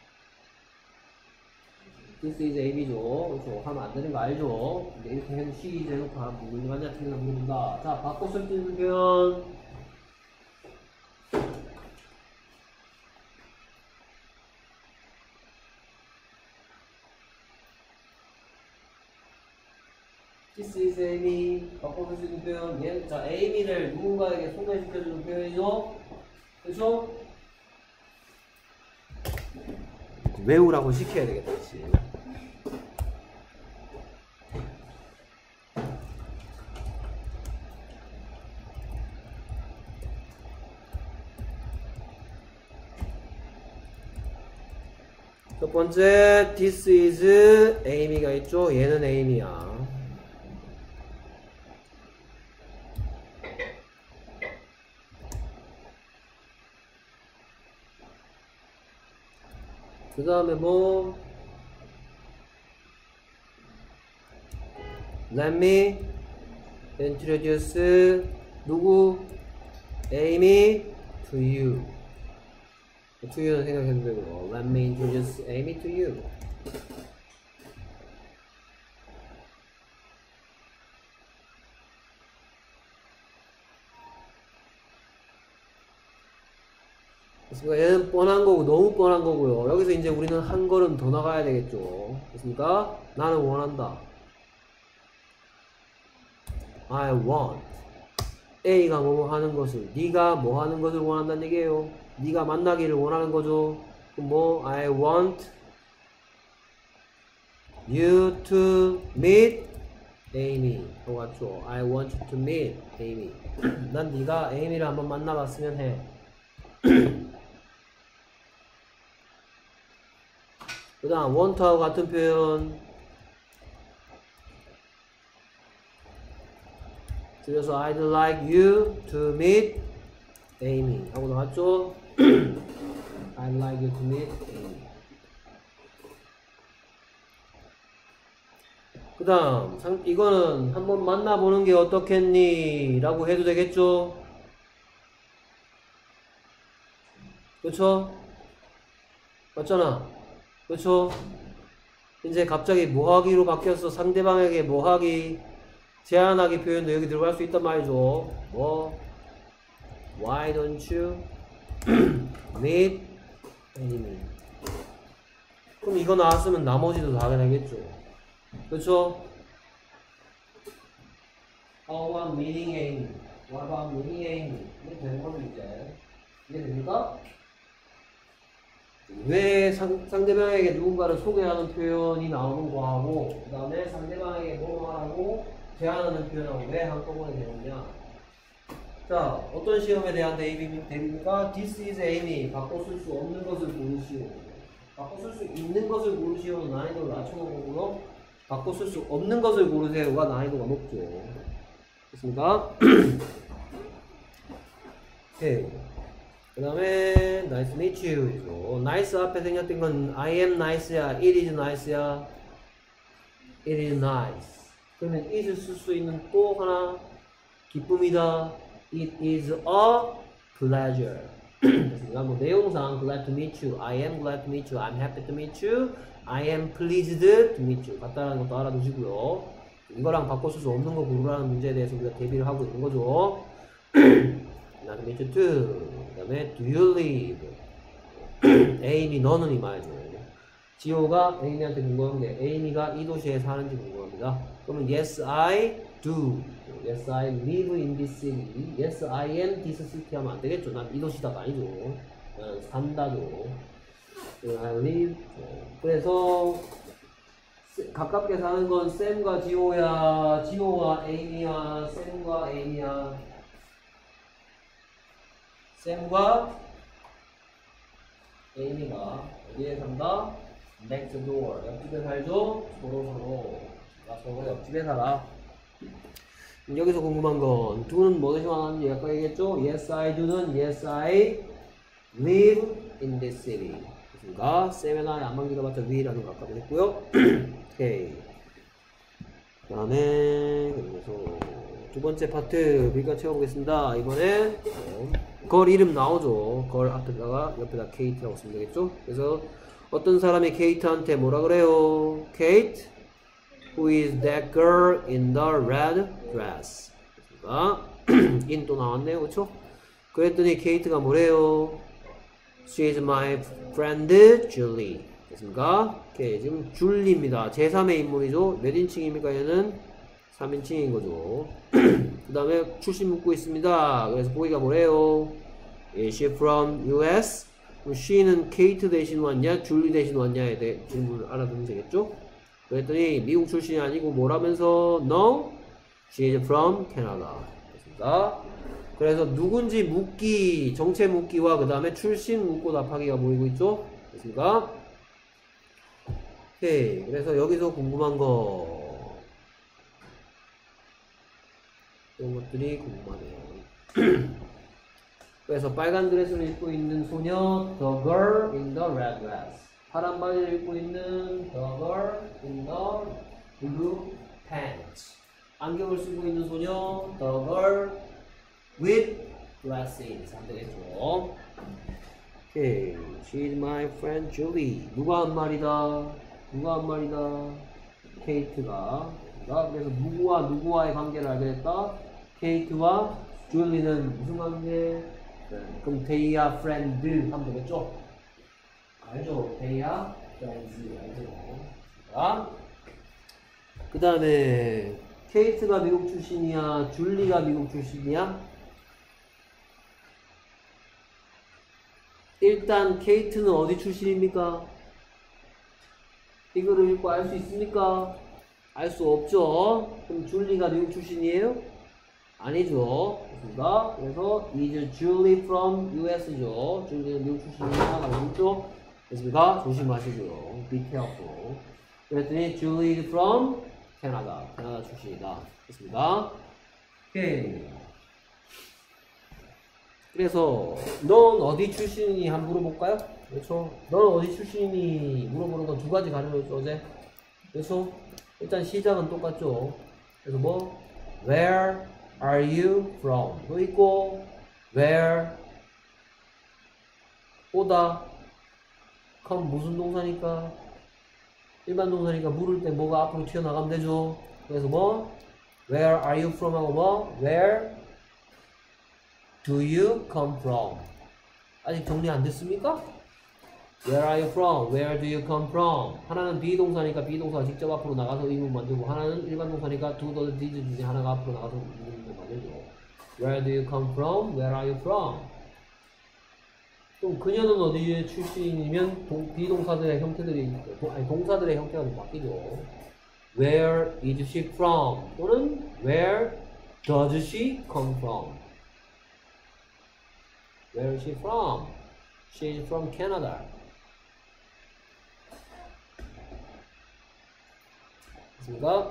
This is Amy죠. 그렇죠. 하면 안 되는 거 알죠? 근데 이렇게 해도 she is 해놓고 하면 누구 맞냐 틀리나 물어본다. 자, 바꿔 쓸 수 있는 표현. This is Amy. 바꿔볼 수 있는 표현. 얘, 자, Amy를 누군가에게 소개시켜주는 표현이죠. 그렇죠? 외우라고 시켜야 되겠다, 그치? 첫 번째, this is Amy가 있죠? 얘는 Amy야. 그 다음에 뭐 Let me introduce 누구? Amy to you. to you는 생각해도 되고 Let me introduce Amy to you. 그렇습니까? 얘는 뻔한 거고 너무 뻔한 거고요. 여기서 이제 우리는 한 걸음 더 나가야 되겠죠. 그렇습니까? 나는 원한다. I want A가 뭐뭐 하는 것을, 네가 뭐 하는 것을 원한다는 얘기예요. 네가 만나기를 원하는 거죠. 그럼 뭐 I want you to meet Amy. 똑같죠. I want you to meet Amy. 난 네가 Amy를 한번 만나봤으면 해. 그 다음 want하고 같은 표현 그래서 I'd like you to meet Amy 하고 나왔죠? I'd like you to meet Amy. 그 다음 이거는 한번 만나보는 게 어떻겠니? 라고 해도 되겠죠? 그쵸? 맞잖아. 그쵸? 이제 갑자기 뭐하기로 바뀌었어. 상대방에게 뭐하기, 제안하기 표현도 여기 들어갈 수 있단 말이죠. 뭐 Why don't you meet Amy? 그럼 이거 나왔으면 나머지도 다 되겠죠. 그쵸? How about meeting Amy? What about meeting Amy? 이게 되는 거죠 이제. 이해됩니까? 왜 상, 상대방에게 누군가를 소개하는 표현이 나오는 거하고 그 다음에 상대방에게 뭐 말하고 제안하는 표현하고 왜 한꺼번에 되느냐. 자, 어떤 시험에 대한 대입입니까? This is Amy. 바꿔 쓸 수 없는 것을 고르시오. 바꿔 쓸 수 있는 것을 고르시오는 난이도를 낮춰놓은 거고요. 바꿔 쓸 수 없는 것을 고르세요가 난이도가 높죠. 됐습니까? 오케이. 그 다음에 nice to meet you 이죠. nice 앞에 생겼던 건 I am nice야, it is nice야. it is nice. 그러면 it을 쓸 수 있는 또 하나 기쁨이다. it is a pleasure. 그러니까 뭐 내용상 glad to meet you, I am glad to meet you, I'm happy to meet you, I am pleased to meet you. 같다라는 것도 알아두시고요. 이거랑 바꿔 쓸 수 없는 거 고르라는 문제에 대해서 우리가 대비를 하고 있는 거죠. Not to meet you too. 그 다음에 do you live? Amy 너는 이 말이죠. 지호가 Amy한테 궁금한 게 Amy가 이 도시에 사는지 궁금합니다. 그러면 yes I do. Yes I live in this city. Yes I am this city 하면 안 되겠죠. 난 이 도시다가 아니죠. 난 산다죠. I live. 그래서 가깝게 사는 건 샘과 지호야, 지호와 Amy야, 샘과 Amy야. 샘과 Amy가 어디에 산다? next door. 옆집에 살죠? 서로 서로. 나 서로 옆집에 살아. 여기서 궁금한 건 do는 뭐를 말하는지 아까 얘기했죠? Yes I do는 Yes I live in this city. 그러니까 샘이나 안만 길어봤자 we라는 거 아까 했고요. 오케이. 그 다음에 그래서 두 번째 파트 우리가 채워보겠습니다. 이번에 걸 이름 나오죠. 걸 앞에다가 옆에다 케이트라고 쓰면 되겠죠. 그래서 어떤 사람이 케이트한테 뭐라 그래요? Kate, who is that girl in the red dress? 그러니까 in 또 나왔네요. 그렇죠? 그랬더니 케이트가 뭐래요? She is my friend Julie. 됐습니까? 오케이. 지금 줄리입니다. 제삼의 인물이죠. 몇 인칭입니까? 얘는 삼 인칭인 거죠. 그 다음에 출신 묻고 있습니다. 그래서 보기가 뭐래요? Is she from 유 에스? 그럼 she는 케이트 대신 왔냐? 줄리 대신 왔냐에 대해 질문을 알아두면 되겠죠? 그랬더니 미국 출신이 아니고 뭐라면서? No, she is from Canada. 됐습니다. 그래서 누군지 묻기, 정체 묻기와 그 다음에 출신 묻고 답하기가 보이고 있죠? 됐습니까? 오케이. 그래서 여기서 궁금한 거 이런 것들이 궁금하네요. 그래서 빨간 드레스를 입고 있는 소녀 The girl in the red dress. 파란 바지를 입고 있는 The girl in the blue pants. 안경을 쓰고 있는 소녀 The girl with glasses. 안 되겠죠? 오케이. She's my friend Julie. 누가 한 말이다? 누가 한 말이다? 케이트가. 그래서 누구와 누구와의 관계를 알게 됐다? 케이트와 줄리는 무슨 관계? 네. 그럼 they are friend 하면 되겠죠? 알죠? they are friends. 알죠? 그 다음에 케이트가 미국 출신이야? 줄리가 미국 출신이야? 일단 케이트는 어디 출신입니까? 이거를 읽고 알 수 있습니까? 알 수 없죠? 그럼 줄리가 미국 출신이에요? 아니죠. 그렇습니다. 그래서 is Julie from 유 에스죠. 줄리는 미국 출신이니까 나오겠죠? 됐습니까? 조심하시고요. Be careful. 그랬더니 Julie is from Canada. 캐나다 출신이다. 됐습니다. 오케이. 그래서 넌 어디 출신이니 한번 물어볼까요? 그렇죠? 넌 어디 출신이니 물어보는 건 두 가지 가능하죠. 어제. 그렇죠? 일단 시작은 똑같죠. 그래서 뭐 Where are you from? 도 있고 Where 오다 come 무슨 동사니까 일반 동사니까 물을 때 뭐가 앞으로 튀어나가면 되죠. 그래서 뭐 Where are you from? 하고 뭐 Where do you come from? 아직 정리 안 됐습니까? Where are you from? Where do you come from? 하나는 비동사니까 비동사가 직접 앞으로 나가서 의문 만들고 하나는 일반 동사니까 do, the, did 중에 하나가 앞으로 나가서 의문 만들죠. Where do you come from? Where are you from? 그럼 그녀는 어디에 출신이면 동, 비동사들의 형태들이 동, 아니 동사들의 형태가 좀 바뀌죠. Where is she from? 또는 Where does she come from? Where is she from? She is from Canada. 됐습니까?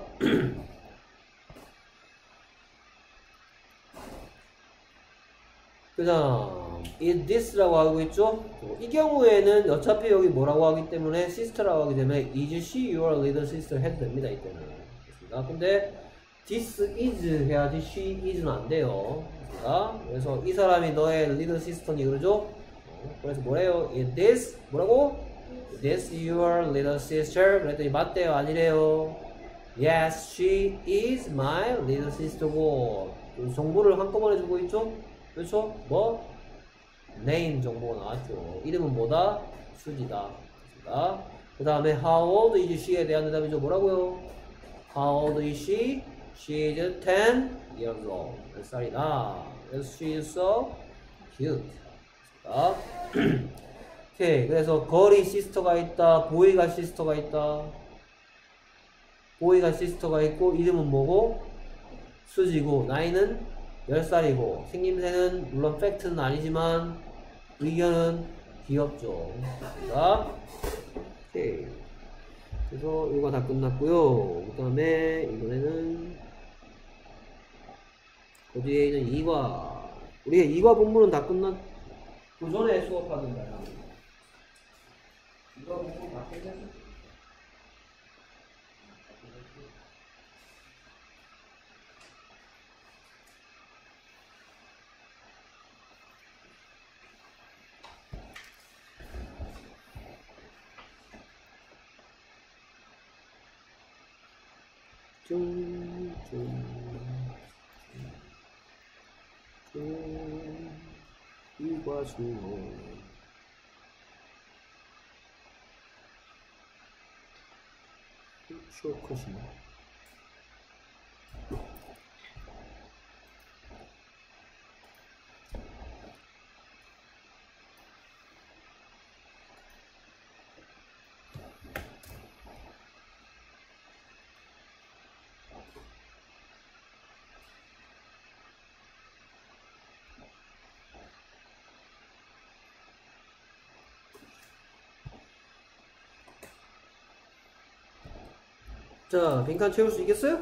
그 다음 is this라고 하고 있죠? 이 경우에는 어차피 여기 뭐라고 하기 때문에 sister라고 하기 때문에 is she your little sister 해도 됩니다. 이때는. 됐습니다. 근데 this is 해야지 she is는 안 돼요. 됐습니다. 그래서 이 사람이 너의 little sister니 그러죠? 그래서 뭐래요? is this 뭐라고? Is this your little sister? 그랬더니 맞대요? 아니래요? Yes, she is my little sister고 정보를 한꺼번에 주고 있죠? 그렇죠? 뭐? name 정보가 나왔죠. 이름은 뭐다? 수지다. 그 다음에 how old is she에 대한 대답이죠. 뭐라고요? How old is she? She is ten years old. 몇 살이다? Yes, she is so cute. 오케이. 그래서 걸이 시스터가 있다. 보이가 시스터가 있다. 보이가 시스터가 있고 이름은 뭐고? 수지고 나이는 열 살이고 생김새는 물론 팩트는 아니지만 의견은 귀엽죠. 자, 오케이. 그래서 이거 다 끝났고요. 그 다음에 이번에는 어디에 있는 이과 우리가 이과 본문은 다 끝났 그 전에 수업하는 거야. 이과 본문 다 끝났어. 좀, 좀, 좀, 이과 수호. 쇼컷이네. 자, 빈칸 채울 수 있겠어요?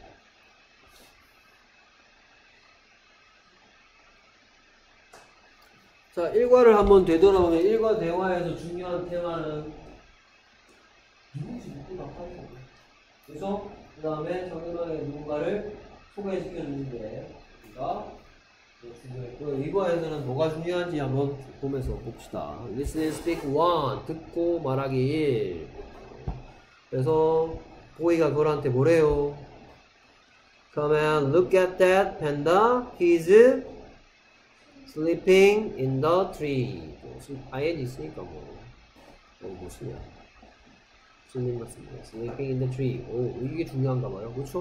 자, 일과를 한번 되돌아보면 일과 대화에서 중요한 테마는 누군지 묻고 답하는 거예요. 그래서 그 다음에 상대방의 누군가를 소개시켜주는 게 우리가 중요했고요. 일과에서는 뭐가 중요한지 한번 보면서 봅시다. Listen and speak one. 듣고 말하기 일. 그래서 보이가 그들한테 뭐래요? Come and look at that panda. He's sleeping in the tree. 아이엔지 있으니까 뭐, 뭐, 뭐 쓰냐. sleeping 맞습니다. sleeping in the tree. 오, 이게 중요한가 봐요. 그렇죠?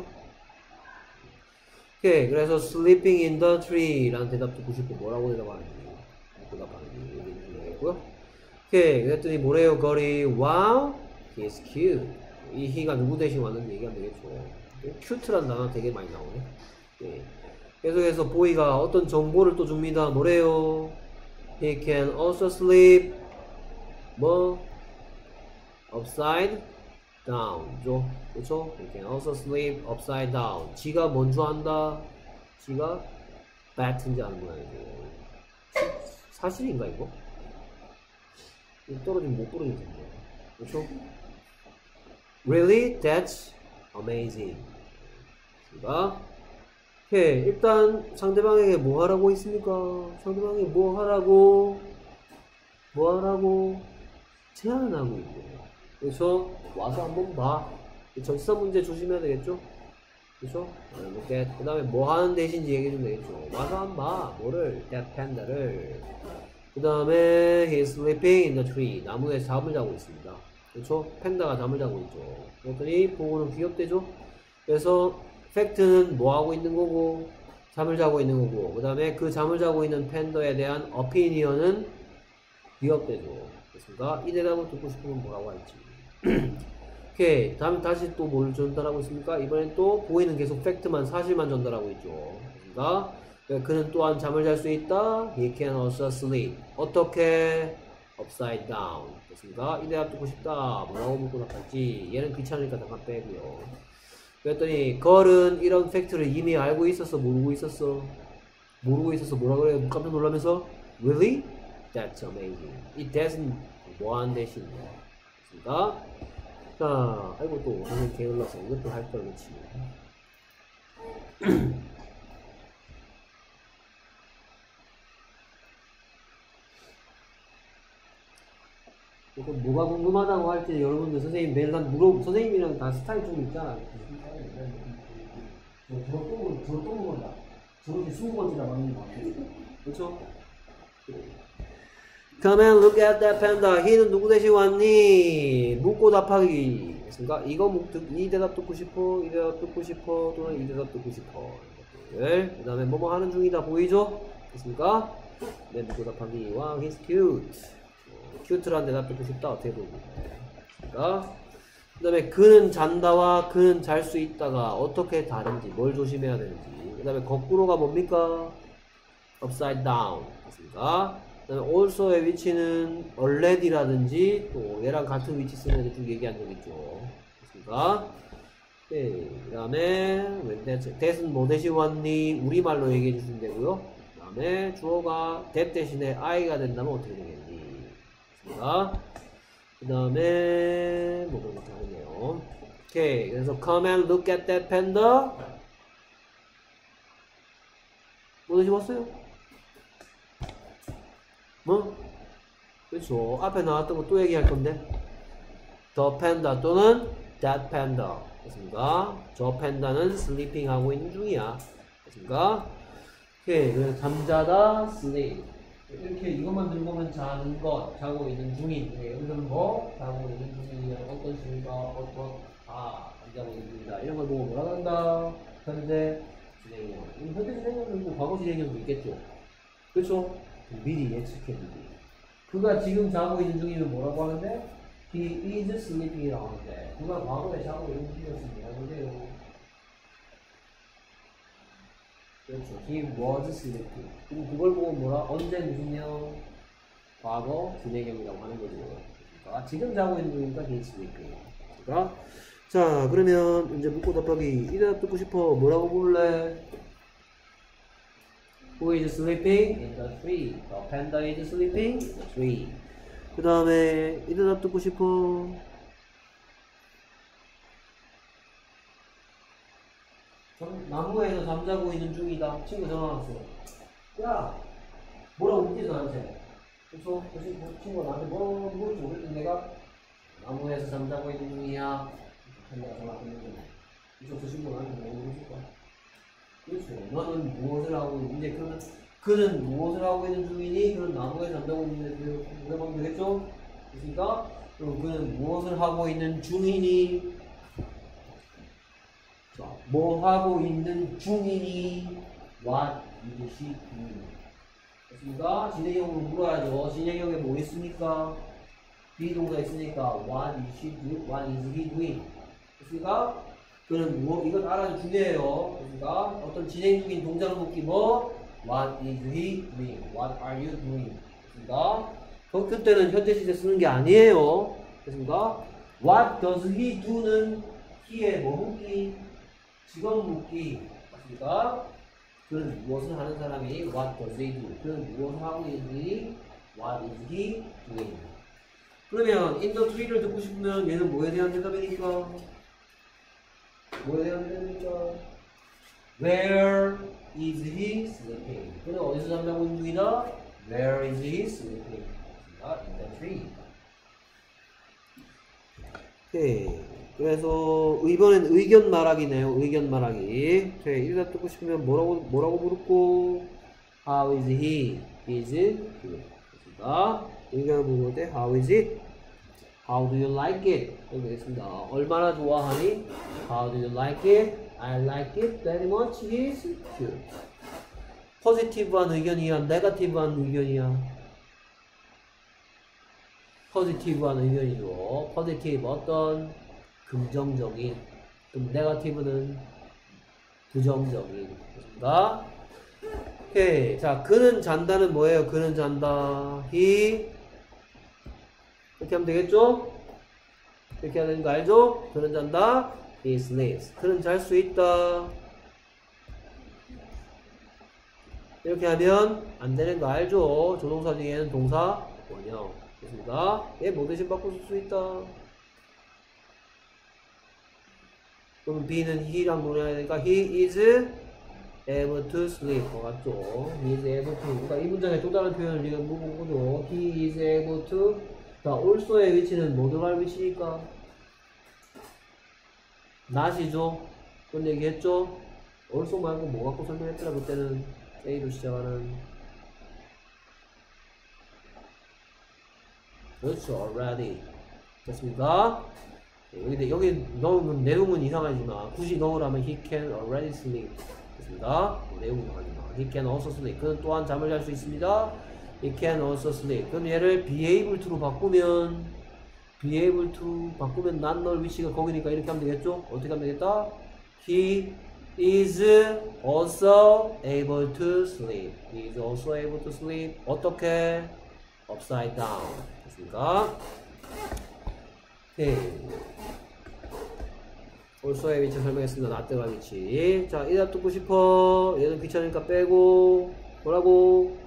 오케이. 그래서 sleeping in the tree 라는 대답 듣고 싶고 뭐라고 대답하는지, 대답하는지 얘기 중요하겠고요. 오케이. 그랬더니 뭐래요, 거리? Wow, he's cute. 이 he가 누구 대신 왔는지 얘기하면 되겠죠. cute란 단어 되게 많이 나오네. 오케이. 계속해서 보이가 어떤 정보를 또 줍니다. 뭐래요? He can also sleep 뭐? upside down 죠. 그쵸? He can also sleep upside down. 지가 뭔지 한다? 지가 bat인지 아는 모양이죠. 사실인가 이거? 이거 떨어지면 못 부르는 텐데. 그쵸? Really? That's amazing. 자, 오케이. 일단 상대방에게 뭐 하라고 있습니까? 상대방에게 뭐 하라고? 뭐 하라고? 제안하고 있고. 그래서 와서 한번 봐. 전치사 문제 조심해야 되겠죠? 그쵸? 이렇게 그 다음에 뭐 하는 대신지 얘기해주면 되겠죠. 와서 한번 봐. 뭐를? That panda를. 그 다음에 He's sleeping in the tree. 나무에 잠을 자고 있습니다. 그쵸? 팬다가 잠을 자고 있죠. 그랬더니 보고는 귀엽대죠? 그래서 팩트는 뭐 하고 있는 거고? 잠을 자고 있는 거고. 그 다음에 그 잠을 자고 있는 팬더에 대한 어피니언은 귀엽대죠. 그렇습니다. 이 대답을 듣고 싶으면 뭐라고 할지. 오케이. 다음에 다시 또 뭘 전달하고 있습니까? 이번엔 또 보이는 계속 팩트만, 사실만 전달하고 있죠. 그렇습니다. 그는 또한 잠을 잘 수 있다. He can also sleep. 어떻게? upside down. 됐습니다. 이 대답 듣고 싶다. 뭐라고 묻고 답할지. 얘는 귀찮으니까 잠깐 빼고요. 그랬더니 걸은 이런 팩트를 이미 알고 있었어? 모르고 있었어? 모르고 있었어. 뭐라 그래요? 깜짝 놀라면서 Really? That's amazing. 이 that은 뭐한 대신이야. 됐습니다. 자, 아이고 또 선생님 게을러서 이것도 할 걸 그렇지. 뭐가 궁금하다고 할 때 여러분들 선생님 매일 난 물어, 선생님이랑 다 스타일 좀 있잖아. 저거 또, 저거 또 먹는다. 저렇게 스무 번째나 맞는 거 같아. 그렇죠? Come and look at that panda. he는 누구 대신 왔니? 묻고 답하기. 됐습니까? 이거 묻, 이 대답 듣고 싶어, 이 대답 듣고 싶어, 또는 이 대답 듣고 싶어. 그 다음에 뭐뭐 하는 중이다 보이죠? 됐습니까? 네, 묻고 답하기. Wow, he's cute. 큐트란 대답 듣고 싶다. 어떻게 보면. 그러니까 그 다음에 그는 잔다와 그는 잘 수 있다가 어떻게 다른지, 뭘 조심해야 되는지. 그 다음에 거꾸로가 뭡니까? upside down. 됐습니까? 그 다음에 also의 위치는 already라든지 또 얘랑 같은 위치 쓰는 애들 쭉 얘기한 적 있죠. 됐습니까? 네. 그 다음에 when that은 뭐 대신 왔니? 우리말로 얘기해 주시면 되고요. 그 다음에 주어가 that 대신에 I가 된다면 어떻게 되겠니? 그 다음에 뭐가 이렇게 하네요. 오케이. 그래서 come and look at that panda. 뭐 다시 왔어요? 뭐? 그렇죠. 앞에 나왔던 거 또 얘기할 건데. the panda 또는 that panda. 됐습니까? 저 팬다는 sleeping 하고 있는 중이야. 됐습니까? 오케이. 그래서 잠자다 sleep. 이렇게 이것만 들고면 자는 것, 자고 있는 중인. 여기서는 뭐? 자고 있는 중이냐, 어떤 중인가, 어떤, 아, 안 자고 있는 중이다. 이런 걸 보고 뭐라고 한다? 현재 진행형. 현재 진행형은 있고 과거 진행형도 있겠죠. 그렇죠? 미리 예측해주고. 그가 지금 자고 있는 중이면 뭐라고 하는데? He is sleeping이라고 하는데, 그가 과거에 자고 있는 중이었으면 뭐라고 해요? 그렇죠. He was sleeping. 그럼 그걸 보고 뭐라? 언제 무슨형? 과거 진행형이라고 하는 거죠. 그러니까 지금 자고 있는 중이니까 he is sleeping. 그러니까 자, 그러면 이제 묻고 답하기. 이 대답 듣고 싶어. 뭐라고 부를래? Who is sleeping in the tree? The panda is sleeping in the tree. 그 다음에 이 대답 듣고 싶어. 나무에서 잠자고 있는 중이다. 친구 전화 왔어. 야, 뭐라고 묻지 나한테? 그래서 그 친구가 나한테 뭐라고 묻지 모르겠는데 내가 나무에서 잠자고 있는 중이야. 내가 전화 왔는 거야. 그래서 그 친구가 나한테 뭐라고 묻을 거야? 그렇죠. 너는 무엇을 하고 있는데 그는 그는 무엇을 하고 있는 중이니? 그는 나무에 잠자고 있는데 물어보면 되겠죠? 그러니까 그럼 그는 무엇을 하고 있는 중이니? 자, 뭐 하고 있는 중이니? What is she doing? 됐습니까? 진행형으로 물어야죠. 진행형에 뭐 있습니까? 비동사 있으니까 What is she doing? What is he doing? 됐습니까? 그는 뭐, 이건 알아도 중요해요. 그러니까 어떤 진행 중인 동작을 묻기 뭐 What is he doing? What are you doing? 그러니까 그때는 현재 시제 쓰는 게 아니에요. 그러니까 What does he do는 he의 뭐 묻기? 직업 묻기. 그러니까 그는 무엇을 하는 사람이 What does he do? 그는 무엇을 하고 있는지 What is he doing? 그러면 in the tree를 듣고 싶으면 얘는 뭐에 대한 대답이니까? 뭐에 대한 대답이니까? Where is he sleeping? 그는 어디서 잠자고 있는 중이다? Where is he sleeping? in the tree. 오케이. 그래서 이번엔 의견 말하기네요. 의견 말하기. 오케이. 이 대답 듣고 싶으면 뭐라고 뭐라고 물었고? How is he? Is it good? 그렇습니다. 의견을 물을 때 How is it? How do you like it? 여기 되겠습니다. 얼마나 좋아하니? How do you like it? I like it very much. It's cute. 포지티브한 의견이야? 네거티브한 의견이야? 포지티브한 의견이죠. 포지티브 어떤? 긍정적인. 그럼 네거티브는 부정적인. 그렇습니다. 오케이. 자, 그는 잔다는 뭐예요? 그는 잔다. He 이렇게 하면 되겠죠? 이렇게 하는 거 알죠? 그는 잔다. He sleeps. 그는 잘 수 있다. 이렇게 하면 안 되는 거 알죠? 조동사 뒤에는 동사 원형. 됐습니다. 얘 뭐 대신 바꿔 쓸 수 있다. 그럼 B는 he랑 논해야 되니까 he is able to sleep. 어, 맞죠? He is able to. 그러니까 이 문장에 또 다른 표현을 지금 묻은 거죠. He is able to. 자, also의 위치는 뭐 들어갈 위치니까? not이죠? 그런 얘기 했죠? also 말고 뭐 갖고 설명했더라, 그때는. A로 시작하는. 그렇죠, already. 됐습니까? 여기, 여기 넣으면 내용은 이상하지만 굳이 넣으라면 he can already sleep. 됐습니다. 내용은 이상하지만 he can also sleep. 그는 또한 잠을 잘 수 있습니다. He can also sleep. 그럼 얘를 be able to로 바꾸면 be able to 바꾸면 난 넣을 위치가 거기니까 이렇게 하면 되겠죠? 어떻게 하면 되겠다? He is also able to sleep. He is also able to sleep. 어떻게? upside down. 됐습니까? 오케이. also의 위치 설명했습니다. 나뜨가 위치. 자, 이 답 듣고 싶어. 얘는 귀찮으니까 빼고. 뭐라고?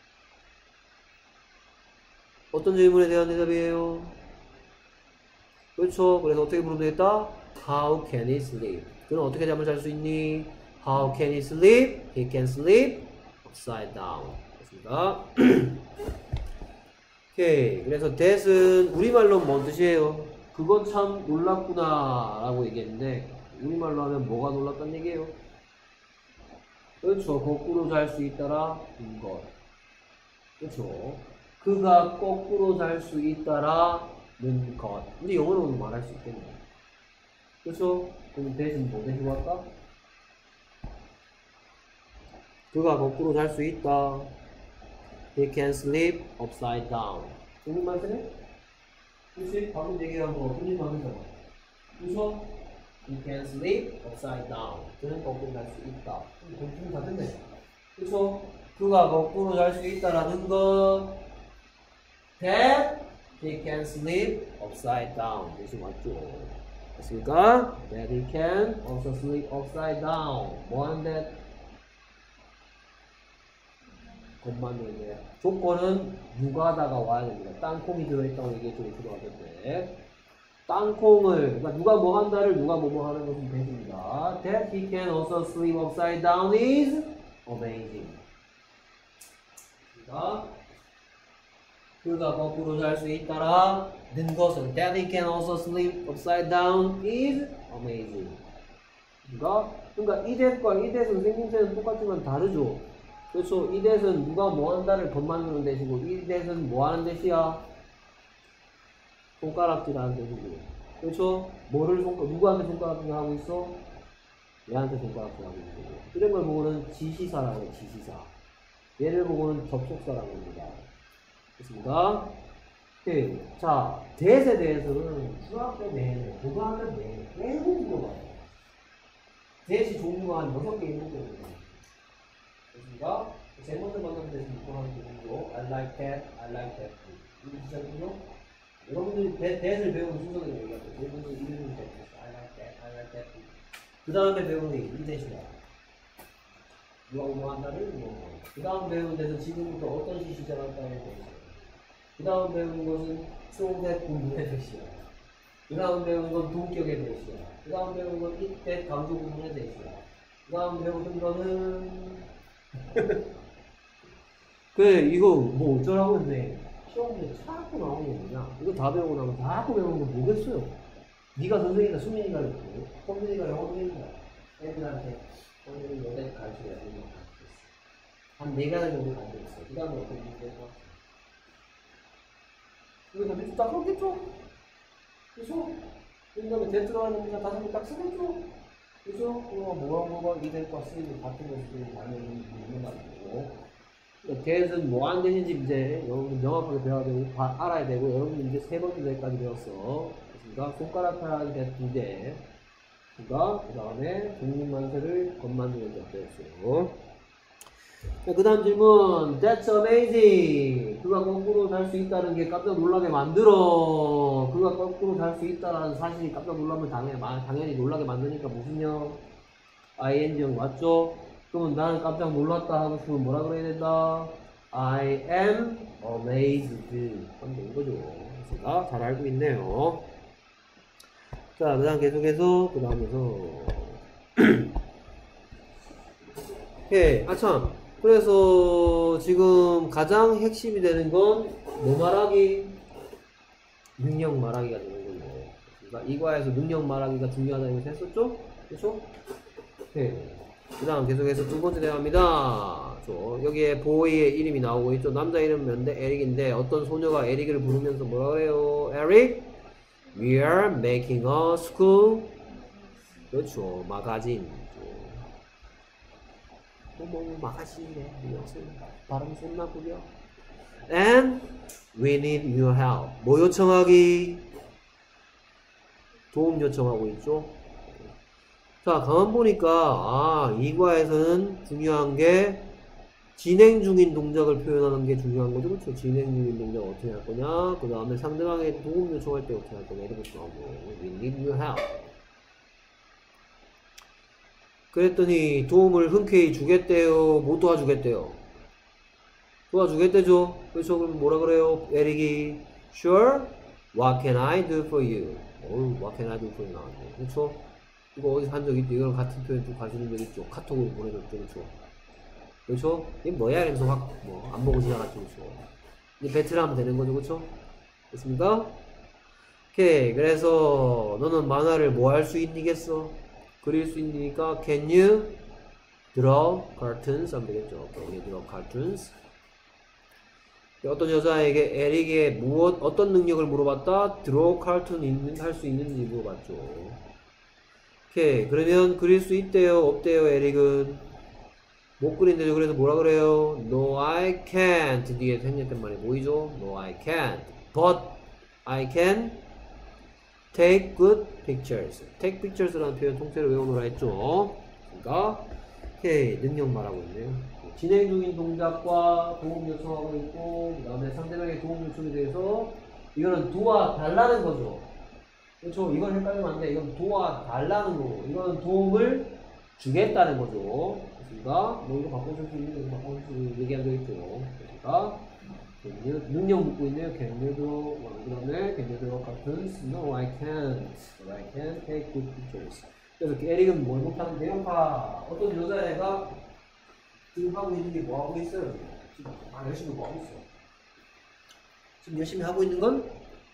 어떤 질문에 대한 대답이에요? 그렇죠. 그래서 어떻게 물으면 되겠다? How can he sleep? 그는 어떻게 잠을 잘 수 있니? How can he sleep? He can sleep upside down. 됐습니다. 오케이. 그래서 that은 우리말로 뭔 뜻이에요? 그건 참 놀랍구나 라고 얘기했는데 우리말로 하면 뭐가 놀랍다는 얘기예요? 그렇죠. 거꾸로 잘 수 있다라 것. 그렇죠. 그가 거꾸로 잘 수 있다라는 것. 근데 영어로 말할 수 있겠네요. 그렇죠? 그럼 대신 뭐 대신 할까? 그가 거꾸로 잘 수 있다. He can sleep upside down. 우리말 그래? 그렇지? 방금 얘기한 거 무슨 말이잖아. 그래서 He can sleep upside down. 그는 거꾸로 잘 수 있다. 공통 다 됐네. 그래서 그가 거꾸로 잘 수 있다라는 것. That he can sleep upside down. 이것이 맞죠. 됐습니까? That he can also sleep upside down. 뭐 하는데? 건만는데 조건은 누가다가 와야 됩니다. 땅콩이 들어있다고 얘기했죠. 들어가던데. 땅콩을, 그러니까 누가 뭐 한다를 누가 뭐뭐 하는 것은 되십니다. That he can also sleep upside down is amazing. 그러니까 그가 거꾸로 잘 수 있다라는 것은 That he can also sleep upside down is amazing. 그러니까, 그러니까 이 대과 이 대에서 생김새는 똑같지만 다르죠. 그렇죠. 이 대에서는 누가 뭐 한다를 겉만드는 대시고 이 대에서는 뭐 하는 대시야? 손가락질하는 대시고. 그렇죠. 뭐를 손가락, 누구한테 손가락질 하고 있어? 얘한테 손가락질 하고 있는 거고. 이런 걸 보고는 지시사라고 해요. 지시사. 얘를 보고는 접속사라고 합니다. 됐습니까? 네. 자, 대에 대해서는 중학교 내내, 고등학교 내내 계속 물어봐요. 대시 종류가 한 여섯 개, 일곱 개 됩니다. 됐습니까? 제일 먼저 만나는 대신 이동하는 종류로 I like that, I like that. 이거 시작이죠? 여러분들이 대, 대를 배우는 순서대로 얘기하죠. 제일 먼저 이름을 대했어. I like that, I like that. 그 다음에 배우는 이 대시다. 누가 뭐 한다를 뭐. 그 다음 배우는 데서 지금부터 어떤 시 시작할까에 대해서. 그 다음 배우는 것은 소대 구문의 대시야. 그 다음 배우는 건 동격의 대시야. 그 다음 배우는 건 이때 강조 구문의 대시야. 그 다음 배우는 거는 그래 이거 뭐 어쩌라고 했네. 시험에 자꾸 나오는 게 뭐냐. 이거 다 배우고 나면 자꾸 배우는 거 뭐겠어요. 네가 선생이다 수민이가 있고 선생이가 영어 선생이다. 애들한테 오늘은 여대 가르쳐야 되는 거 한 네 가지 정도 가르쳤어. 그 다음에 어떻게 될것 같아? 이거 다 밑에 딱 그렇겠죠? 그죠? 그 다음에 대 들어가는 문장 다섯 개 딱 쓰겠죠? 그죠? 그거 뭐가 뭐가 이 대과 쓰이는 같은 것을 당연히 있는 거 아니고. 대에서는 뭐 안 되는지 이제 여러분 명확하게 배워야 되고 바, 알아야 되고 여러분 이제 세 번째 대까지 배웠어. 그러니까 손가락 하나는 대 두 대. 그러니까 그 다음에 독립만세를 겉만드는 데 배웠어요. 그 다음 질문. That's amazing. 그가 거꾸로 살 수 있다는 게 깜짝 놀라게 만들어. 그가 거꾸로 살 수 있다는 사실이 깜짝 놀라면 당연히, 당연히 놀라게 만드니까 무슨요? 아이엔지형 맞죠? 그러면 나는 깜짝 놀랐다 하고 싶으면 뭐라 그래야 된다? I am amazed. 하면 되는 거죠. 제가 잘 알고 있네요. 자, 그 다음 계속해서, 그 다음에서. 오케이. 아, 참. 그래서 지금 가장 핵심이 되는 건 뭐 말하기? 능력 말하기가 되는 거예요. 그러니까 이과에서 능력 말하기가 중요하다는 것을 했었죠? 그렇죠? 오케이. 그 다음 계속해서 두 번째 대화입니다. 저 여기에 보이의 이름이 나오고 있죠. 남자 이름은 뭔데? 에릭인데 어떤 소녀가 에릭을 부르면서 뭐라 그래요? 에릭? We are making a school. 그렇죠. 마가진. 뭐뭐 마가진이래. 발음 존나 구려. And we need your help. 뭐 요청하기? 도움 요청하고 있죠. 자, 가만 보니까 아, 이과에서는 중요한 게 진행 중인 동작을 표현하는 게 중요한 거죠. 그렇죠? 진행 중인 동작 어떻게 할 거냐? 그 다음에 상대방의 도움 요청할 때 어떻게 할 거냐? 이런 것도 나오고 We need your help. 그랬더니 도움을 흔쾌히 주겠대요? 못 도와주겠대요? 도와주겠대죠? 그래서 그럼 뭐라 그래요? 에릭이 Sure? What can I do for you? 어우, What can I do for you? 나왔네. 그렇죠? 이거 어디서 한 적 있죠? 이거랑 같은 표현 좀 가시는 적 있죠? 카톡으로 보내줬죠? 그렇죠? 그렇죠? 이게 뭐야? 이러면서 확, 뭐, 안 보고 지나갔죠? 그렇죠? 이제 배틀을 하면 되는 거죠? 그렇죠? 됐습니까? 오케이. 그래서 너는 만화를 뭐 할 수 있니겠어? 그릴 수 있으니까 Can you draw cartoons? 하면 되겠죠? Can you draw cartoons? 어떤 여자에게 에릭의 무엇, 어떤 능력을 물어봤다? draw cartoon 할 수 있는지 물어봤죠. 오케이. 그러면 그릴 수 있대요? 없대요? 에릭은 못 그린대요. 그래서 뭐라 그래요? No, I can't. 뒤에 생략된 말이 보이죠? No, I can't. But I can take good pictures. take pictures라는 표현 통째로 외우노라 했죠. 그러니까 오케이. 능력 말하고 있네요. 진행 중인 동작과 도움 요청하고 있고, 그 다음에 상대방의 도움 요청에 대해서 이거는 do와 달라는 거죠. 그렇죠? 이건 헷갈리면 안 돼. 이건 도와달라는 거고, 이거는 도움을 주겠다는 거죠. 그렇습니까? 뭐 이거 바꿔줄 수 있는 거 바꿔줄 수 있는 얘기하면 되겠죠. 그러니까 능력 묻고 있네요. Can you do? 그 다음에 Can you do cartoons? No, I can't. But I can take good pictures. 그래서 에릭은 뭘 못하는데요? 봐. 어떤 여자애가 지금 하고 있는 게 뭐 하고 있어요? 지금 아, 열심히 뭐 하고 있어? 지금 열심히 하고 있는 건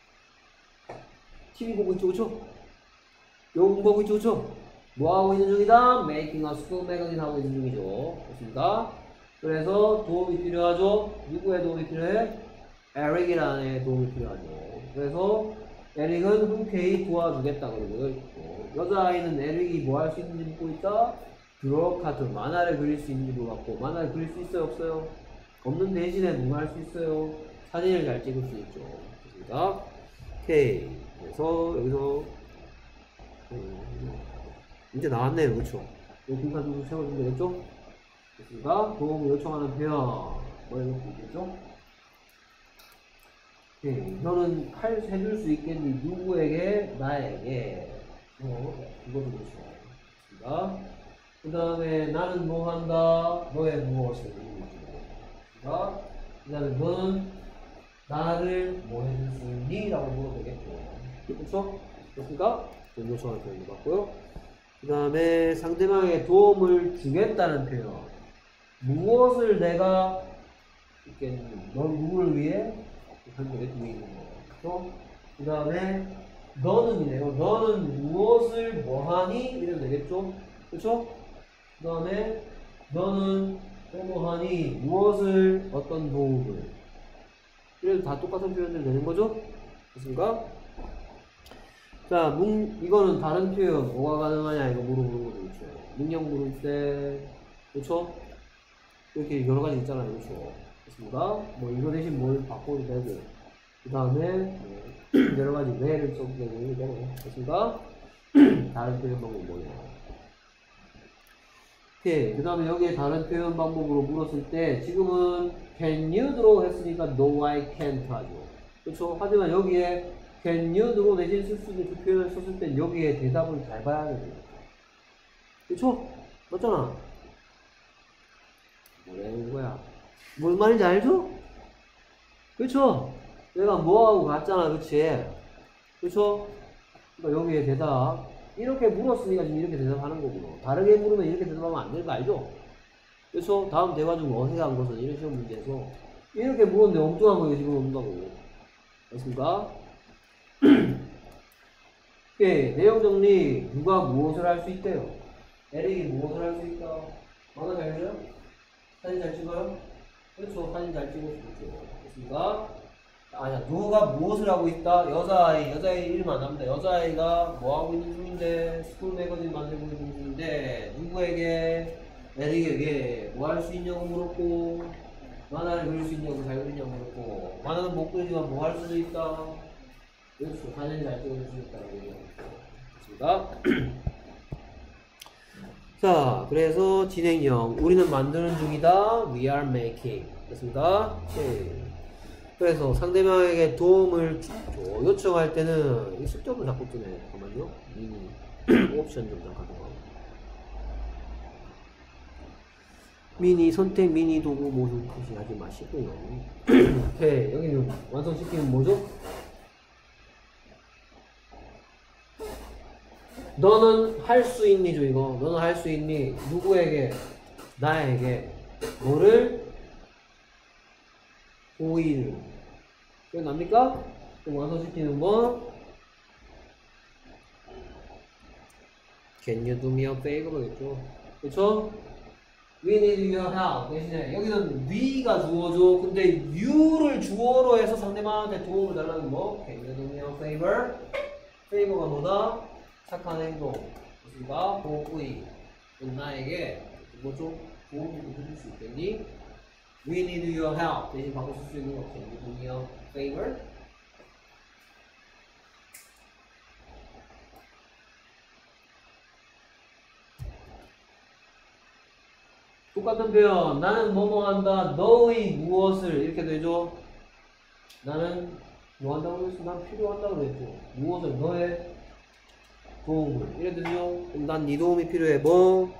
티비 보고 있죠, 그쵸? 영화 보고 있죠, 그쵸? 뭐 하고 있는 중이다? Making a school magazine 하고 있는 중이죠. 그렇습니까? 그래서 도움이 필요하죠? 누구의 도움이 필요해? 에릭이라는 애의 도움이 필요하죠. 그래서 에릭은 흔쾌히 도와주겠다 그러고요. 있고. 여자아이는 에릭이 뭐 할 수 있는지 묻고 있다? 드로 카툰, 만화를 그릴 수 있는지 물어봤고, 만화를 그릴 수 있어요, 없어요? 없는 대신에 뭔가 할 수 있어요? 사진을 잘 찍을 수 있죠. 그렇습니까? 오케이. 그래서 여기서 음, 이제 나왔네요, 그렇죠? 공간 정도 채워주면 되겠죠? 됐습니까? 도움을 요청하는 표현 뭐 이렇게 있겠죠? 오케이. 너는 할 해줄 수 있겠니? 누구에게? 나에게. 어, 이것도 그렇죠. 됐습니까? 그 다음에 나는 뭐 한다? 너의 무엇을 그러니까 그 다음에 너는 나를 뭐 해줄 수 있니? 라고 물어도 되겠죠. 그렇죠? 됐습니까? 요청하는 표현을 봤고요. 그 다음에 상대방에게 도움을 주겠다는 표현. 무엇을 내가 있겠니? 넌 누구를 위해? 한국에 뒤에 있는 거. 그 다음에 너는이네요. 너는 무엇을 뭐하니? 이러면 되겠죠? 그렇죠? 그 다음에 너는 또 뭐하니? 무엇을 어떤 도움을? 이래도 다 똑같은 표현들 되는 거죠? 됐습니까? 자, 문, 이거는 다른 표현 뭐가 가능하냐 이거 물어보는 거죠. 그렇죠? 능력 물을 때 그렇죠? 이렇게 여러 가지 있잖아요. 그렇죠? 됐습니다. 뭐 이거 대신 뭘 바꿔도 되고 그 다음에 뭐 여러 가지 왜를 써도 되고 되고 됐습니다. 다른 표현 방법 뭐예요? 오케이. 그 다음에 여기에 다른 표현 방법으로 물었을 때 지금은 can you draw 했으니까 no I can't 하죠. 그렇죠? 하지만 여기에 can you draw 대신 쓸 수 있는 그 표현을 썼을 땐 여기에 대답을 잘 봐야 돼요. 그렇죠? 맞잖아. 뭐라는 거야? 뭔 말인지 알죠? 그렇죠? 내가 뭐하고 갔잖아. 그치? 그렇죠? 그러니까 여기에 대답 이렇게 물었으니까 지금 이렇게 대답하는 거고요. 다르게 물으면 이렇게 대답하면 안 되는 거 알죠? 그렇죠? 다음 대화 중 어색한 것은 이런 시험 문제에서 이렇게 물었는데 엉뚱한 거 지금 온다고. 알겠습니까? 오케이. 내용 정리. 누가 무엇을 할 수 있대요? 에릭이 무엇을 할 수 있다? 만화 잘 그려요? 사진 잘 찍어요? 그렇죠. 사진 잘 찍을 수 있죠. 됐습니까? 아니야. 누가 무엇을 하고 있다? 여자아이. 여자아이 이름 안 합니다. 여자아이가 뭐 하고 있는 중인데, 스쿨 매거진 만들고 있는 중인데, 누구에게? 에릭에게 뭐 할 수 있냐고 물었고, 만화를 그릴 수 있냐고 잘 그리냐고 물었고, 만화는 못 그리지만 뭐 할 수도 있다? 그렇죠. 사진 잘 찍을 수 있다고 얘기하고 있습니다. 자, 그래서 진행형. 우리는 만드는 중이다. We are making. 됐습니까? 네. 그래서 상대방에게 도움을 줘. 요청할 때는 이 실적을 자꾸 뜨네. 잠깐만요. 미니 옵션 좀 잠깐만. 미니 선택 미니 도구 모두 표시하지 마시고요. 오케이. 여기는 완성시키면 뭐죠? 너는 할 수 있니죠, 이거. 너는 할 수 있니? 누구에게? 나에게. 뭐를? 호의를. 기억납니까? 그럼 완성시키는 뭐? Can you do me a favor겠죠? 그쵸? We need your help. 대신에 여기는 we가 주어죠. 근데 you를 주어로 해서 상대방한테 도움을 달라는 거. Can you do me a favor? favor가 뭐다? 착한 행동. 그러니까 호의. 나에게 뭐죠? 도움을 해줄 수 있겠니? We need your help. 대신 바꿔 쓸 수 있는 거. Can you do me a favor? 똑같은 표현. 나는 뭐뭐 한다. 너의 무엇을 이렇게 되죠. 나는 뭐 한다고 그랬어? 난 필요한다고 그랬죠. 무엇을 너의 도움을. 예를 들죠. 난 네 도움이 필요해. 뭐?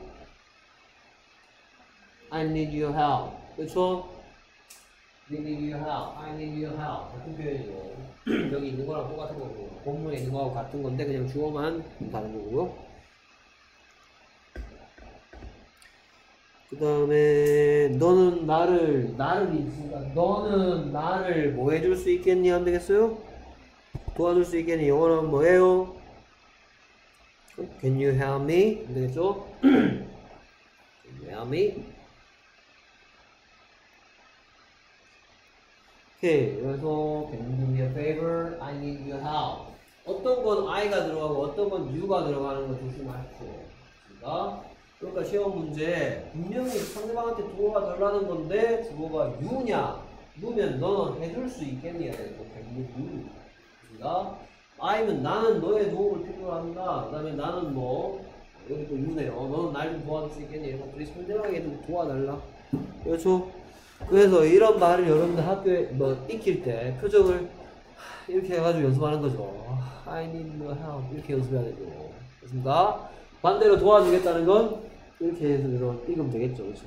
I need your help. 그렇죠? I need your help. I need your help. 같은 표현이고 여기 있는 거랑 똑같은 거고 본문에 있는 거하고 같은 건데 그냥 주어만 다른 거고요. 그 다음에 너는 나를 나를 있으니까 너는 나를 뭐 해줄 수 있겠니 하면 되겠어요? 도와줄 수 있겠니? 영어는 뭐예요? Can you help me? 하면 되겠죠? Can you help me? 오케이. 그래서 Can you do me a favor? I need your help. 어떤 건 I가 들어가고 어떤 건 You가 들어가는 거 조심하십시오. 그러니까 그러니까 시험 문제 분명히 상대방한테 도와달라는 건데 주어가 You냐? You면 너는 해줄 수 있겠니? 그러니까 I면 나는 너의 도움을 필요로 한다. 그 다음에 나는 뭐 여기 또 You네요. 너는 날 좀 도와줄 수 있겠니? 그래서 우리 상대방에게 좀 도와달라. 그렇죠? 그래서 이런 말을 여러분들 학교에 뭐 익힐 때 표정을 이렇게 해가지고 연습하는 거죠. I need your help 이렇게 연습해야 되죠. 그렇습니까? 반대로 도와주겠다는 건 이렇게 해서 읽으면 되겠죠. 그렇죠?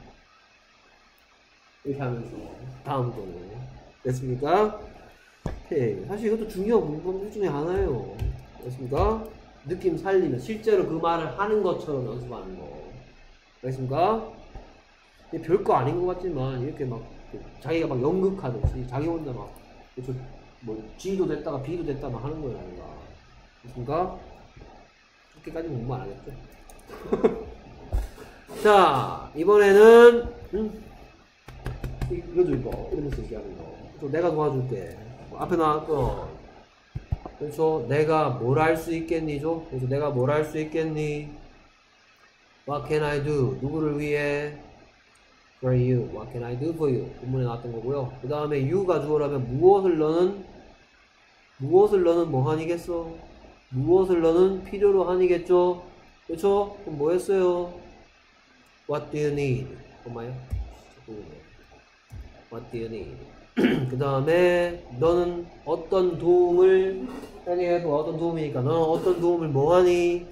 이렇게 하면서 다음 거는 됐습니까? 오케이. 사실 이것도 중요한 문법 중에 하나예요. 됐습니까? 느낌 살리면 실제로 그 말을 하는 것처럼 연습하는 거. 됐습니까? 별거 아닌 것 같지만 이렇게 막 자기가 막 연극하듯이 자기 혼자 막 뭐 G도 됐다가 B도 됐다 막 하는 거예요. 아닌가? 됐습니까? 그렇게까지 공부 안 하겠죠? 자, 이번에는 음? 이거죠, 이거. 이러면서 얘기하는 거. 또 내가 도와줄게. 앞에 나왔던 그렇죠? 내가 뭘 할 수 있겠니죠? 그래서 내가 뭘 할 수 있겠니? What can I do? 누구를 위해? For you. What can I do for you? 본문에 나왔던 거고요. 그 다음에 you가 주어라면 무엇을 너는 무엇을 너는 뭐 하니겠어? 무엇을 너는 필요로 하니겠죠? 그렇죠? 그럼 뭐 했어요? What do you need? 엄마요? What do you need? 그 다음에 너는 어떤 도움을 해도 어떤 도움이니까 너는 어떤 도움을 뭐 하니?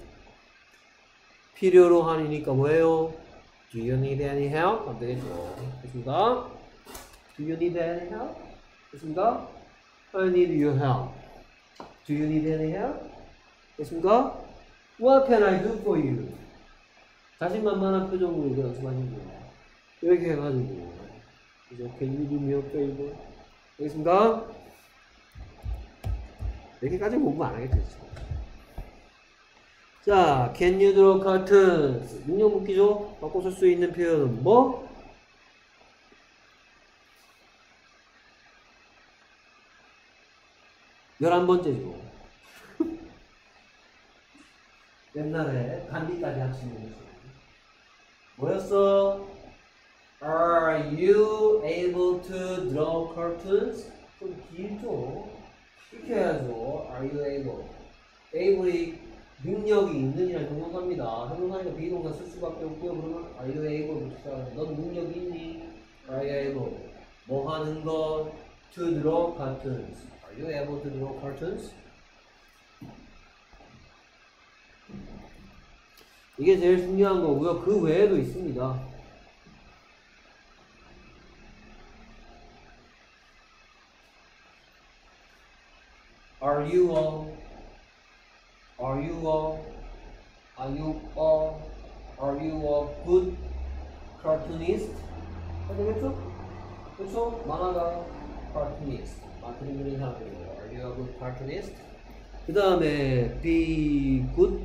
필요로 하니니까 뭐예요? Do you need any help? 안 되겠죠. 됐습니까? Do you need any help? 됐습니까? I need your help. Do you need any help? 됐습니까? What can I do for you? 자신만만한 표정으로 이거 연습하시는 거예요. 이렇게 해가지고 이제 Can you do me a favor? 되겠습니까? 이렇게까지 공부 안 하겠죠. 자, Can you draw cartoons? 능력 묻기죠? 바꿔 쓸 수 있는 표현은 뭐? 열한 번째죠. 옛날에 단비까지 합치는 거죠. 뭐였어? Are you able to draw cartoons? 좀 길죠? 이렇게 해야죠. Are you able? able이 능력이 있느냐를 동동사입니다. 형용사니까 비동사 쓸 수밖에 없고요. 그러면 Are you able? 넌 능력이 있니? Are you able? 뭐 하는 것? To draw cartoons. Are you able to draw cartoons? 이게 제일 중요한 거고요. 그 외에도 있습니다. Are you a Are you a Are you a Are you a good cartoonist? 되겠죠? 그렇죠? 만화가 cartoonist. 만화를 그리는 사람이에요. Are you a good cartoonist? 그 다음에 be good.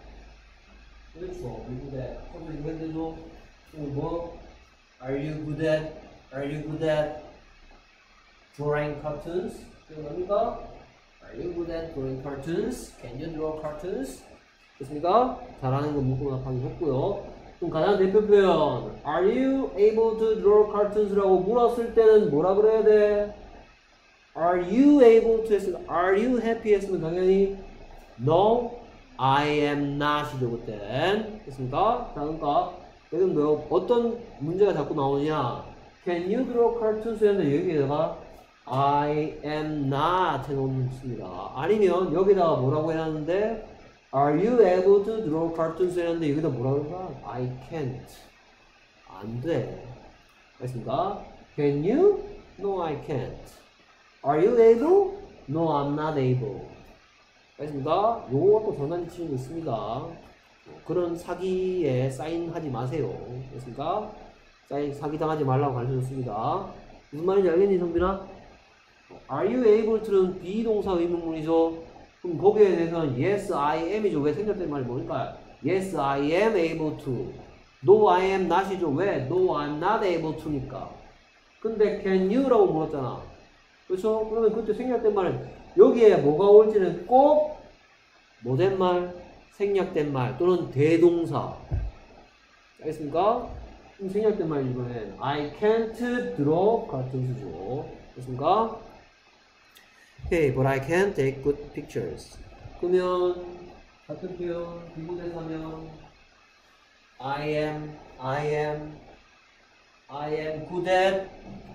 그렇죠. be good at. 그래서 이거 해도 뭐? Are you good at Are you good at drawing cartoons? 이거 뭡니까? Are you good at drawing cartoons? Can you draw cartoons? 됐습니까? 잘하는 건 문구 답하기 했고요. 그럼 가장 대표 표현 Are you able to draw cartoons? 라고 물었을 때는 뭐라 그래야 돼? Are you able to 했으면 Are you happy? 했으면 당연히 No, I am not이죠 그땐. 됐습니까? 자, 그러니까 여기는 뭐 어떤 문제가 자꾸 나오냐? Can you draw cartoons? 했는데 여기다가 I am not 해놓습니다. 아니면 여기다가 뭐라고 해놨는데 Are you able to draw cartoons? 했는데 여기다 뭐라고 그러나? I can't. 안 돼. 알겠습니까? Can you? No, I can't. Are you able? No, I'm not able. 알겠습니까? 요것도 장난치는 거 있습니다. 그런 사기에 사인하지 마세요. 알겠습니까? 사인, 사기당하지 말라고 가르쳐줬습니다. 무슨 말인지 알겠니, 성빈아? Are you able to는 비동사 의문문이죠. 그럼 거기에 대해서는 yes, I am이죠. 왜 생략된 말이 뭡니까? Yes, I am able to. No, I am not이죠. 왜? No, I'm not able to니까. 근데 can you라고 물었잖아. 그렇죠? 그러면 그때 생략된 말은 여기에 뭐가 올지는 꼭 뭐된 말? 생략된 말 또는 대동사. 알겠습니까? 그럼 생략된 말 이번엔 I can't draw cartoons죠. 알겠습니까? Okay, but I can take good pictures. 그러면 같은 표현 비교대사면 I am, I am, I am good at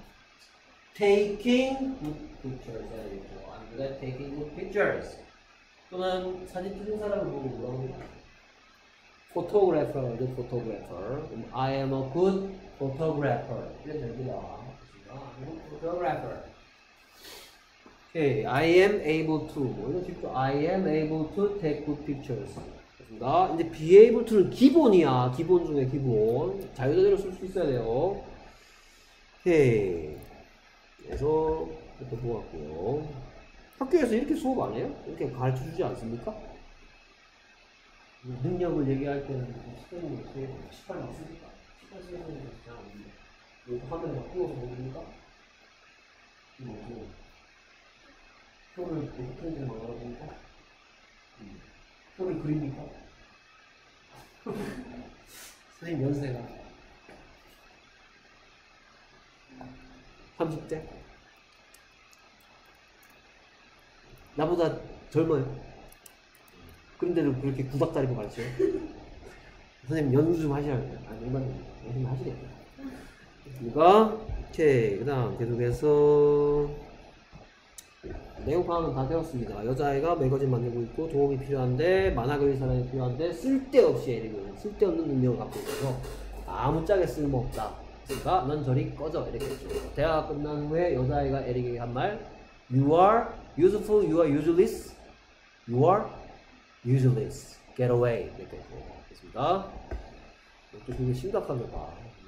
taking good pictures. I'm good at taking good pictures. 또는 사진 찍는 사람을 보고 뭐라고 해요? Photographer, the photographer. I am a good photographer. 이래 됩니다. I'm a good photographer. Okay, I am able to. 뭐 이런 식으로 I am able to take good pictures. 됐습니다. 이제 be able to는 기본이야. 기본 중에 기본. 자유자재로 쓸 수 있어야 돼요. 오케이. 그래서 이렇게 보았고요. 학교에서 이렇게 수업 안 해요? 이렇게 가르쳐 주지 않습니까? 능력을 얘기할 때는 시간이 어떻게 시간이 없으니까 시간 쓰는 게 그냥 없는데 이거 화면에 막 띄워서 모릅니까? 이거 뭐 표를 어떻게 하는지 막 알아보니까 표를 그립니까? 선생님 연세가 삼십 대? 나보다 젊어요. 그런데도 그렇게 구닥다리고 가르쳐요. 선생님 연수 좀 하시라고요. 아, 정말 연수 좀 하시겠다. 그러니까 오케이. 그 다음 계속해서 내용 파악은 다 되었습니다. 여자아이가 매거진 만들고 있고 도움이 필요한데 만화 그릴 사람이 필요한데 쓸데없이 애리고 쓸데없는 능력을 갖고 있어서 아무짝에 쓸모없다. 그러니까 넌 저리 꺼져 이렇게 했죠. 대화가 끝난 후에 여자아이가 에릭에게 한 말 You are useful, you are useless, you are useless, get away 이렇게 했습니다. 또 되게 심각하게 봐.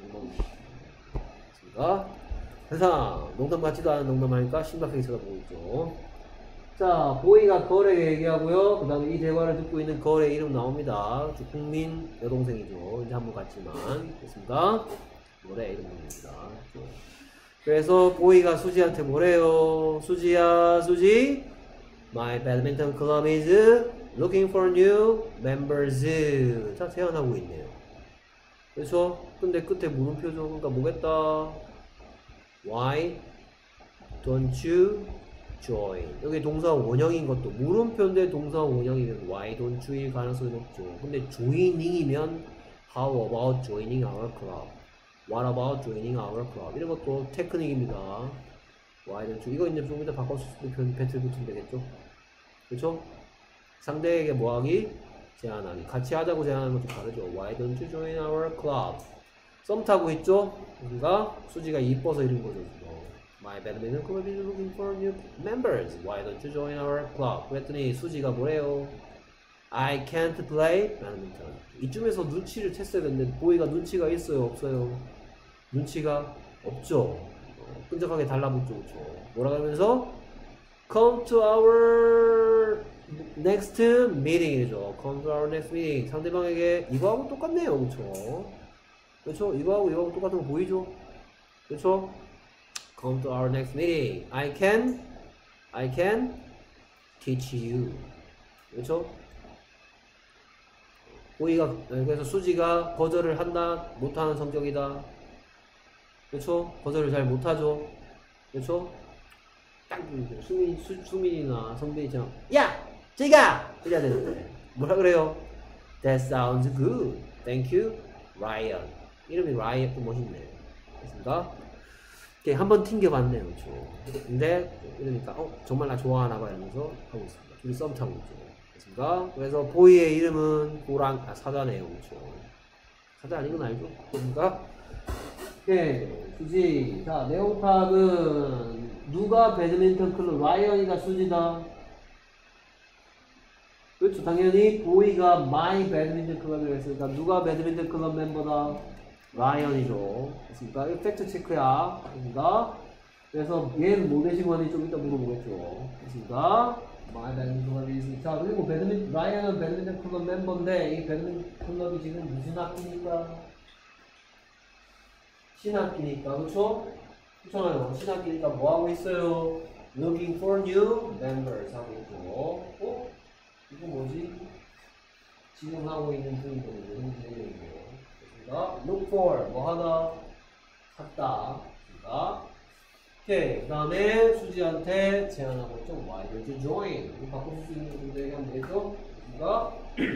농담. 세상 농담 같지도 않은 농담하니까 심각하게 쳐다보고 있죠. 자, 보이가 걸에게 얘기하고요. 그 다음에 이 대화를 듣고 있는 걸의 이름 나옵니다. 국민 여동생이죠. 이제 한번 갔지만 됐습니다. 노래 이름 나옵니다. 그래서 보이가 수지한테 뭐래요? 수지야, 수지, My badminton club is looking for new members. 자, 제안하고 있네요. 그래서 근데 끝에 물음표죠. 그러니까 뭐겠다? Why don't you join? 여기 동사 원형인 것도 물음표인데 동사 원형이면 Why don't you일 가능성이 높죠. 근데 joining이면 How about joining our club? What about joining our club? 이런 것도 테크닉입니다. Why don't you? 이거 이제 좀 이따 바꿔 쓰면 배틀 붙으면 되겠죠? 그렇죠? 상대에게 뭐하기? 제안하기. 같이 하자고 제안하는 것도 다르죠. Why don't you join our club? 썸 타고 있죠? 그러니까 수지가 이뻐서 이런 거죠. My badminton club is looking for new members. Why don't you join our club? 그랬더니 수지가 뭐래요? I can't play badminton. 이쯤에서 눈치를 챘어야 되는데 보이가 눈치가 있어요? 없어요? 눈치가 없죠. 어, 끈적하게 달라붙죠. 그렇죠? 뭐라 그러면서 Come to our next meeting이죠. Come to our next meeting. 상대방에게 이거하고 똑같네요. 그렇죠? 그렇죠? 이거하고 이거하고 똑같은 거 보이죠? 그렇죠? Come to our next meeting. I can, I can teach you. 그렇죠? 보이가 그래서 수지가 거절을 한다, 못하는 성격이다. 그렇죠? 거절을 잘 못하죠. 그렇죠? 딱 수민, 수, 수민이나 성빈이처럼 야! 지가! 이래야 되는데 뭐라 그래요? That sounds good. Thank you, Ryan. 이름이 라이언도 멋있네요. 됐습니다. 한번 튕겨봤네요. 그렇죠? 근데 이러니까 어 정말 나 좋아하나 봐 이러면서 하고 있습니다. 둘이 썸 타고 있죠. 됐습니까? 그래서 보이의 이름은 호랑, 아, 사자네요. 그렇죠. 사자 아닌 건 알죠? 됐습니까? 오케이. 수지. 자, 내용파악은 누가 배드민턴 클럽, 라이언이다, 수지다? 그렇죠. 당연히 보이가 마이 배드민턴 클럽이라고 했으니까 누가 배드민턴 클럽 멤버다? 라이언이죠. 됐습니까? 이거 팩트 체크야. 됐습니까? 그래서 얘는 뭐 되시고 하니 좀 이따 물어보겠죠. 됐습니까? 마이 배드민턴 클럽이 있으니까. 자, 그리고 배드민턴, 라이언은 배드민턴 클럽 멤버인데 이 배드민턴 클럽이 지금 무슨 학기니까? 신학기니까. 그쵸? 그렇잖아요. 신학기니까 뭐 하고 있어요? Looking for new members 하고 있죠. 어? 이거 뭐지? 지금 하고 있는 중이거든요. 현재 중이고. 됐습니다. Look for 뭐 하다? 찾다. 됐습니다. 오케이. 그 다음에 수지한테 제안하고 있죠. Why don't you join? 이거 바꿀 수 있는 정도 얘기하면 되겠죠? 됐습니다.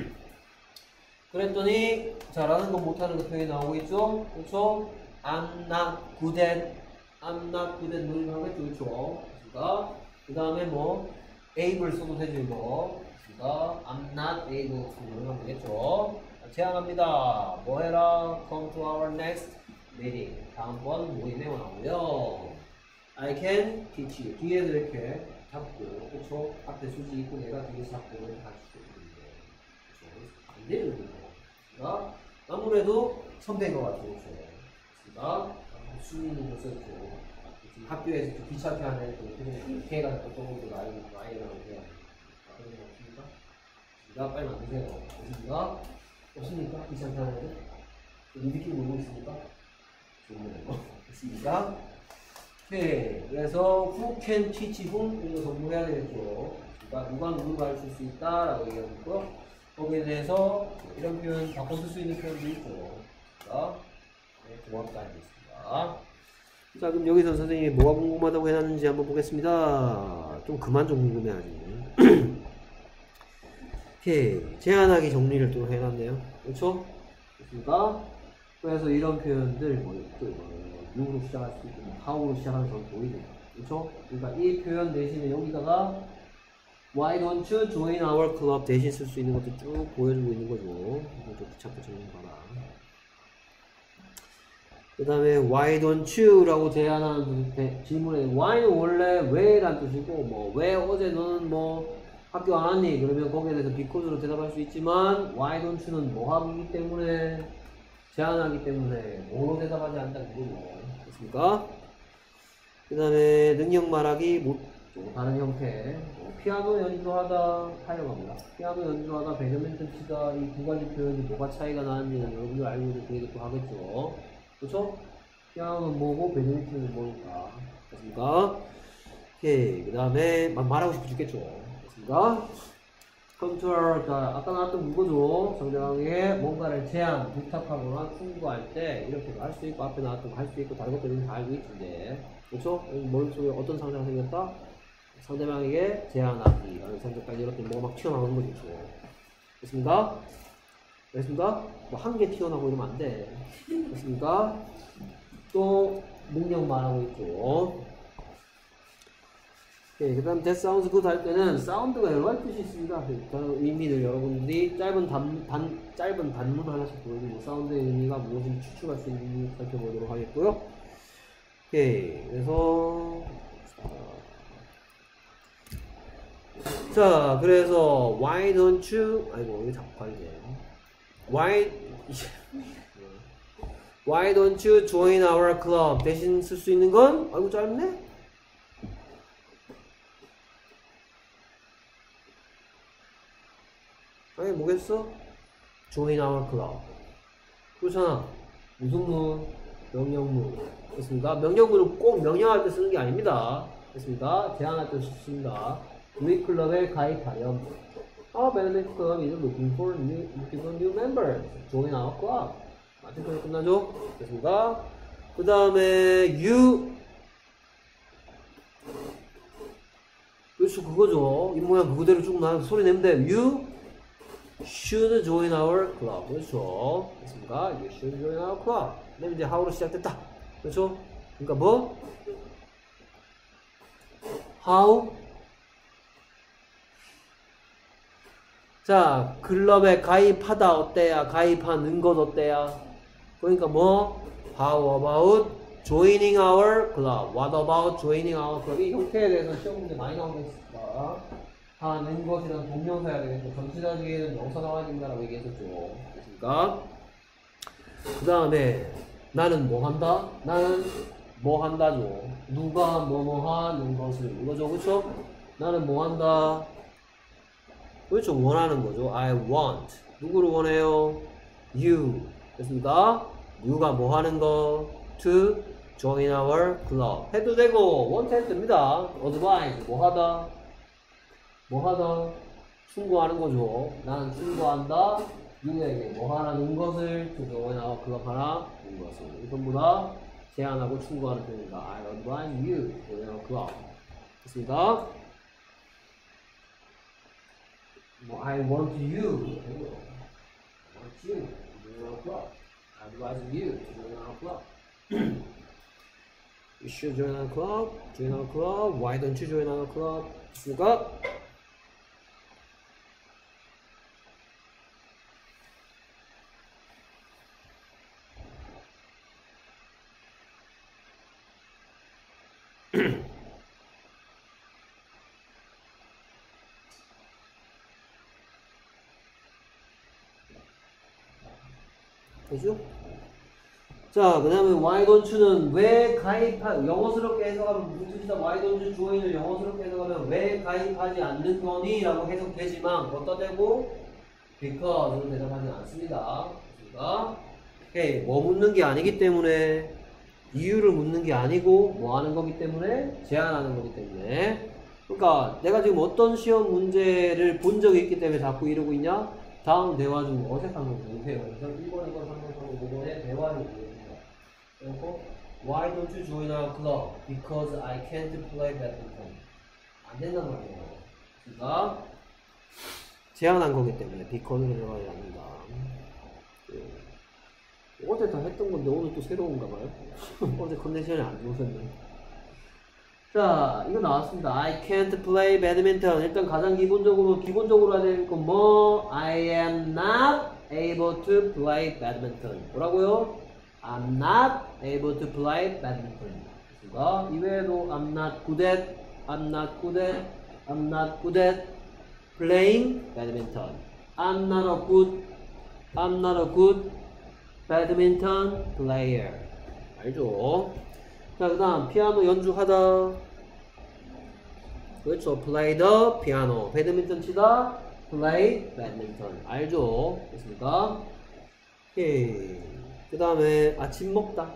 그랬더니 잘하는 거 못하는 거 표현이 나오고 있죠? 그렇죠? I'm not good at I'm not good at 뭐라고 하겠죠? 그렇죠? 됐습니다. 그 다음에 뭐 able 써도 되죠 이거. I'm not able to 하면 되겠죠. 제안합니다. 뭐 해라? Come to our next meeting. 다음번 모임에 오라고요. I can teach you. 뒤에도 이렇게 잡고, 그쵸? 앞에 수지 있고 내가 뒤에서 잡고 이렇게 할 수 있는데, 그쵸? 안 되죠, 이거. 아무래도 선배인 것 같아요, 그쵸? 그니까 수민이 줬었죠. 학교에서 좀 귀찮게 하는 그 걔가 어떤 것도 라인 라인이라고 해야 그런 거 없습니까? 나 빨리 만드세요. 없습니까? 없습니까? 귀찮게 하는 거? 니들끼리 놀고 있습니까? 좋네요. 됐습니까? 오케이. 그래서 who can teach whom 이거 정보해야 되겠죠. 그러니까 누가 누굴 가르칠 수 있다라고 얘기하고 있고요. 거기에 대해서 이런 표현 바꿔 쓸 수 있는 표현도 있고. 그러니까 네, 고맙다 하겠습니다. 자, 그럼 여기서 선생님이 뭐가 궁금하다고 해놨는지 한번 보겠습니다. 좀 그만 좀 궁금해하지. 오케이. 제안하기 정리를 또 해놨네요. 그렇죠? 됐습니까? 그래서 이런 표현들 뭐, 뭐 you로 시작할 수 있고 how로 시작하는 건 보이죠. 그렇죠? 그러니까 이 표현 대신에 여기다가 why don't you join our club 대신 쓸 수 있는 것도 쭉 보여주고 있는 거죠. 이것도 귀찮게 정리해봐라. 그 다음에 why don't you 라고 제안하는 질문에 why는 원래 왜란 뜻이고 뭐 왜 어제 너는 뭐 학교 안 왔니? 그러면 거기에 대해서 because로 대답할 수 있지만 why don't you는 뭐 하기 때문에 제안하기 때문에 뭐로 대답하지 않는다는 거죠. 됐습니까? 그 다음에 능력 말하기 못, 다른 형태 뭐, 피아노 연주하다 사용합니다. 피아노 연주하다 배드민턴 치다 이 두 가지 표현이 뭐가 차이가 나는지는 여러분들 알고 있는 그 얘기 또 하겠죠. 그렇죠? 피아노는 뭐고 배드민턴은 뭐니까. 됐습니까? 오케이. 그 다음에 막 말하고 싶어 죽겠죠. 됐습니까? 컨트롤, 자, 아까 나왔던 그거죠. 상대방에게 뭔가를 제안, 부탁하거나 충고할 때 이렇게도 할 수 있고 앞에 나왔던 거 할 수 있고 다른 것들은 다 알고 있는데 그렇죠? 머릿속에 어떤 상대가 생겼다? 상대방에게 제안하기 라는 상대까지 이렇게 뭐가 막 튀어나오는 거죠. 됐습니까? 됐습니까? 뭐 한 개 튀어나오고 이러면 안 돼. 됐습니까? 또 능력 말하고 있죠. 네, 그 다음 that sounds good 할 때는 사운드가 여러 가지 뜻이 있습니다. 그 의미를 여러분들이 짧은 단, 단, 짧은 단문 하나씩 보여주고 사운드의 의미가 무엇인지 추측할 수 있는지 살펴보도록 하겠고요. 오케이. 그래서 자, 그래서 why don't you 아이고 이게 자꾸 가리네. why why don't you join our club 대신 쓸 수 있는 건 아이고 짧네. 아니 뭐겠어? join our club. 그렇잖아. 무슨 문? 명령문. 됐습니까? 명령문은 꼭 명령할 때 쓰는 게 아닙니다. 됐습니까? 제안할 때 쓰습니다. 우리 클럽에 가입하렴. Our benefit club is looking for new, looking for new members. join our club. 맞은 표현 끝나죠? 됐습니까? 그 다음에 you. 그렇죠. 그거죠. 이 모양 그대로 쭉 나와서 소리 내면 돼. You should join our club. 그렇죠. 됐습니까? You should join our club. 그다음에 이제 how로 시작됐다. 그렇죠? 그러니까 뭐? How 자, 클럽에 가입하다 어때야? 가입하는 것 어때야? 그러니까 뭐? How about joining our club? What about joining our club? 이 형태에 대해서 시험 문제 많이 나오고 있습니다. 하는 것이란 동명사야 되겠죠. 전치사 뒤에는 명사 나와야 된다라고 얘기했었죠. 그러니까 그 다음에 나는 뭐 한다? 나는 뭐 한다죠. 누가 뭐뭐 하는 것을 이거죠. 그렇죠? 나는 뭐 한다? 그렇죠. 원하는 거죠. I want. 누구를 원해요? You. 됐습니까? you가 뭐 하는 거? To join our club. 해도 되고 want 해도 됩니다. advise. 뭐 하다? 뭐 하다? 충고하는 거죠. 나는 충고한다. 누구에게 뭐 하라는 것을 to join our club 하라는 것을. 전부 다 제안하고 충고하는 표현입니다. I advise you to join our club. 됐습니까? 뭐, I want you. I want you to join our club. I advise you to join our club. You should join our club. Join our club. Why don't you join our club? 됐습니까? 되죠? 자, 그 다음에 why don't you는 왜 가입하, 영어스럽게 해석하면 무슨 뜻이다? why don't you join을 영어스럽게 해석하면 왜 가입하지 않는 거니? 라고 해석되지만 어디다 대고? because로 대답하지 않습니다. 그러니까 오케이, 뭐 묻는 게 아니기 때문에 이유를 묻는 게 아니고 뭐 하는 거기 때문에 제안하는 거기 때문에 그러니까 내가 지금 어떤 시험 문제를 본 적이 있기 때문에 자꾸 이러고 있냐? 다음 대화 중 어색한 거 보세요. 그래서 일 번, 이 번, 삼 번, 사 번, 오 번에 대화를 보여줍니다. 그리고 Why don't you join our club? Because I can't play badminton. 안 된단 말이에요. 그러니까 제안한 거기 때문에 because로 들어가지 않는다. 어제 다 했던 건데 오늘 또 새로운가 봐요. 어제 컨디션이 안 좋으셨네. 자, 이거 나왔습니다. I can't play badminton. 일단 가장 기본적으로, 기본적으로 해야 될 건 뭐? I am not able to play badminton. 뭐라고요? I'm not able to play badminton. 그러니까 이외에도 I'm not good at, I'm not good at, I'm not good at playing badminton. I'm not a good, I'm not a good badminton player. 알죠? 자, 그 다음 피아노 연주하다. 그렇죠. play the piano. 배드민턴 치다. play badminton. 알죠? 됐습니까? 오케이. 그 다음에 아침 먹다.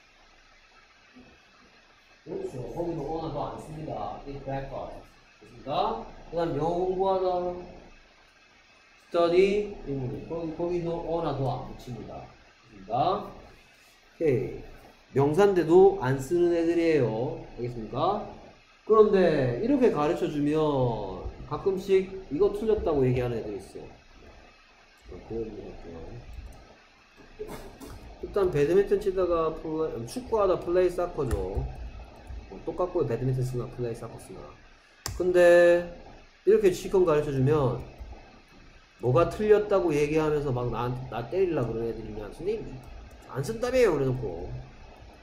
그렇죠. 거기도 어나 더 안 씁니다. eat breakfast. 됐습니까? 그 다음 영어 공부하다. study English. 거기, 거기도 어나 더 안 붙입니다. 됐습니까? 오케이. 명사인데도 안 쓰는 애들이에요. 알겠습니까? 그런데 이렇게 가르쳐 주면 가끔씩 이거 틀렸다고 얘기하는 애들이 있어. 일단 배드민턴 치다가 플레이, 축구하다 플레이 사커죠. 뭐 똑같고 배드민턴 쓰나 플레이 사커 쓰나. 근데 이렇게 시컨 가르쳐 주면 뭐가 틀렸다고 얘기하면서 막 나, 나 때리려고 그러는 애들이냐. 선생님 안 쓴다며요. 그래놓고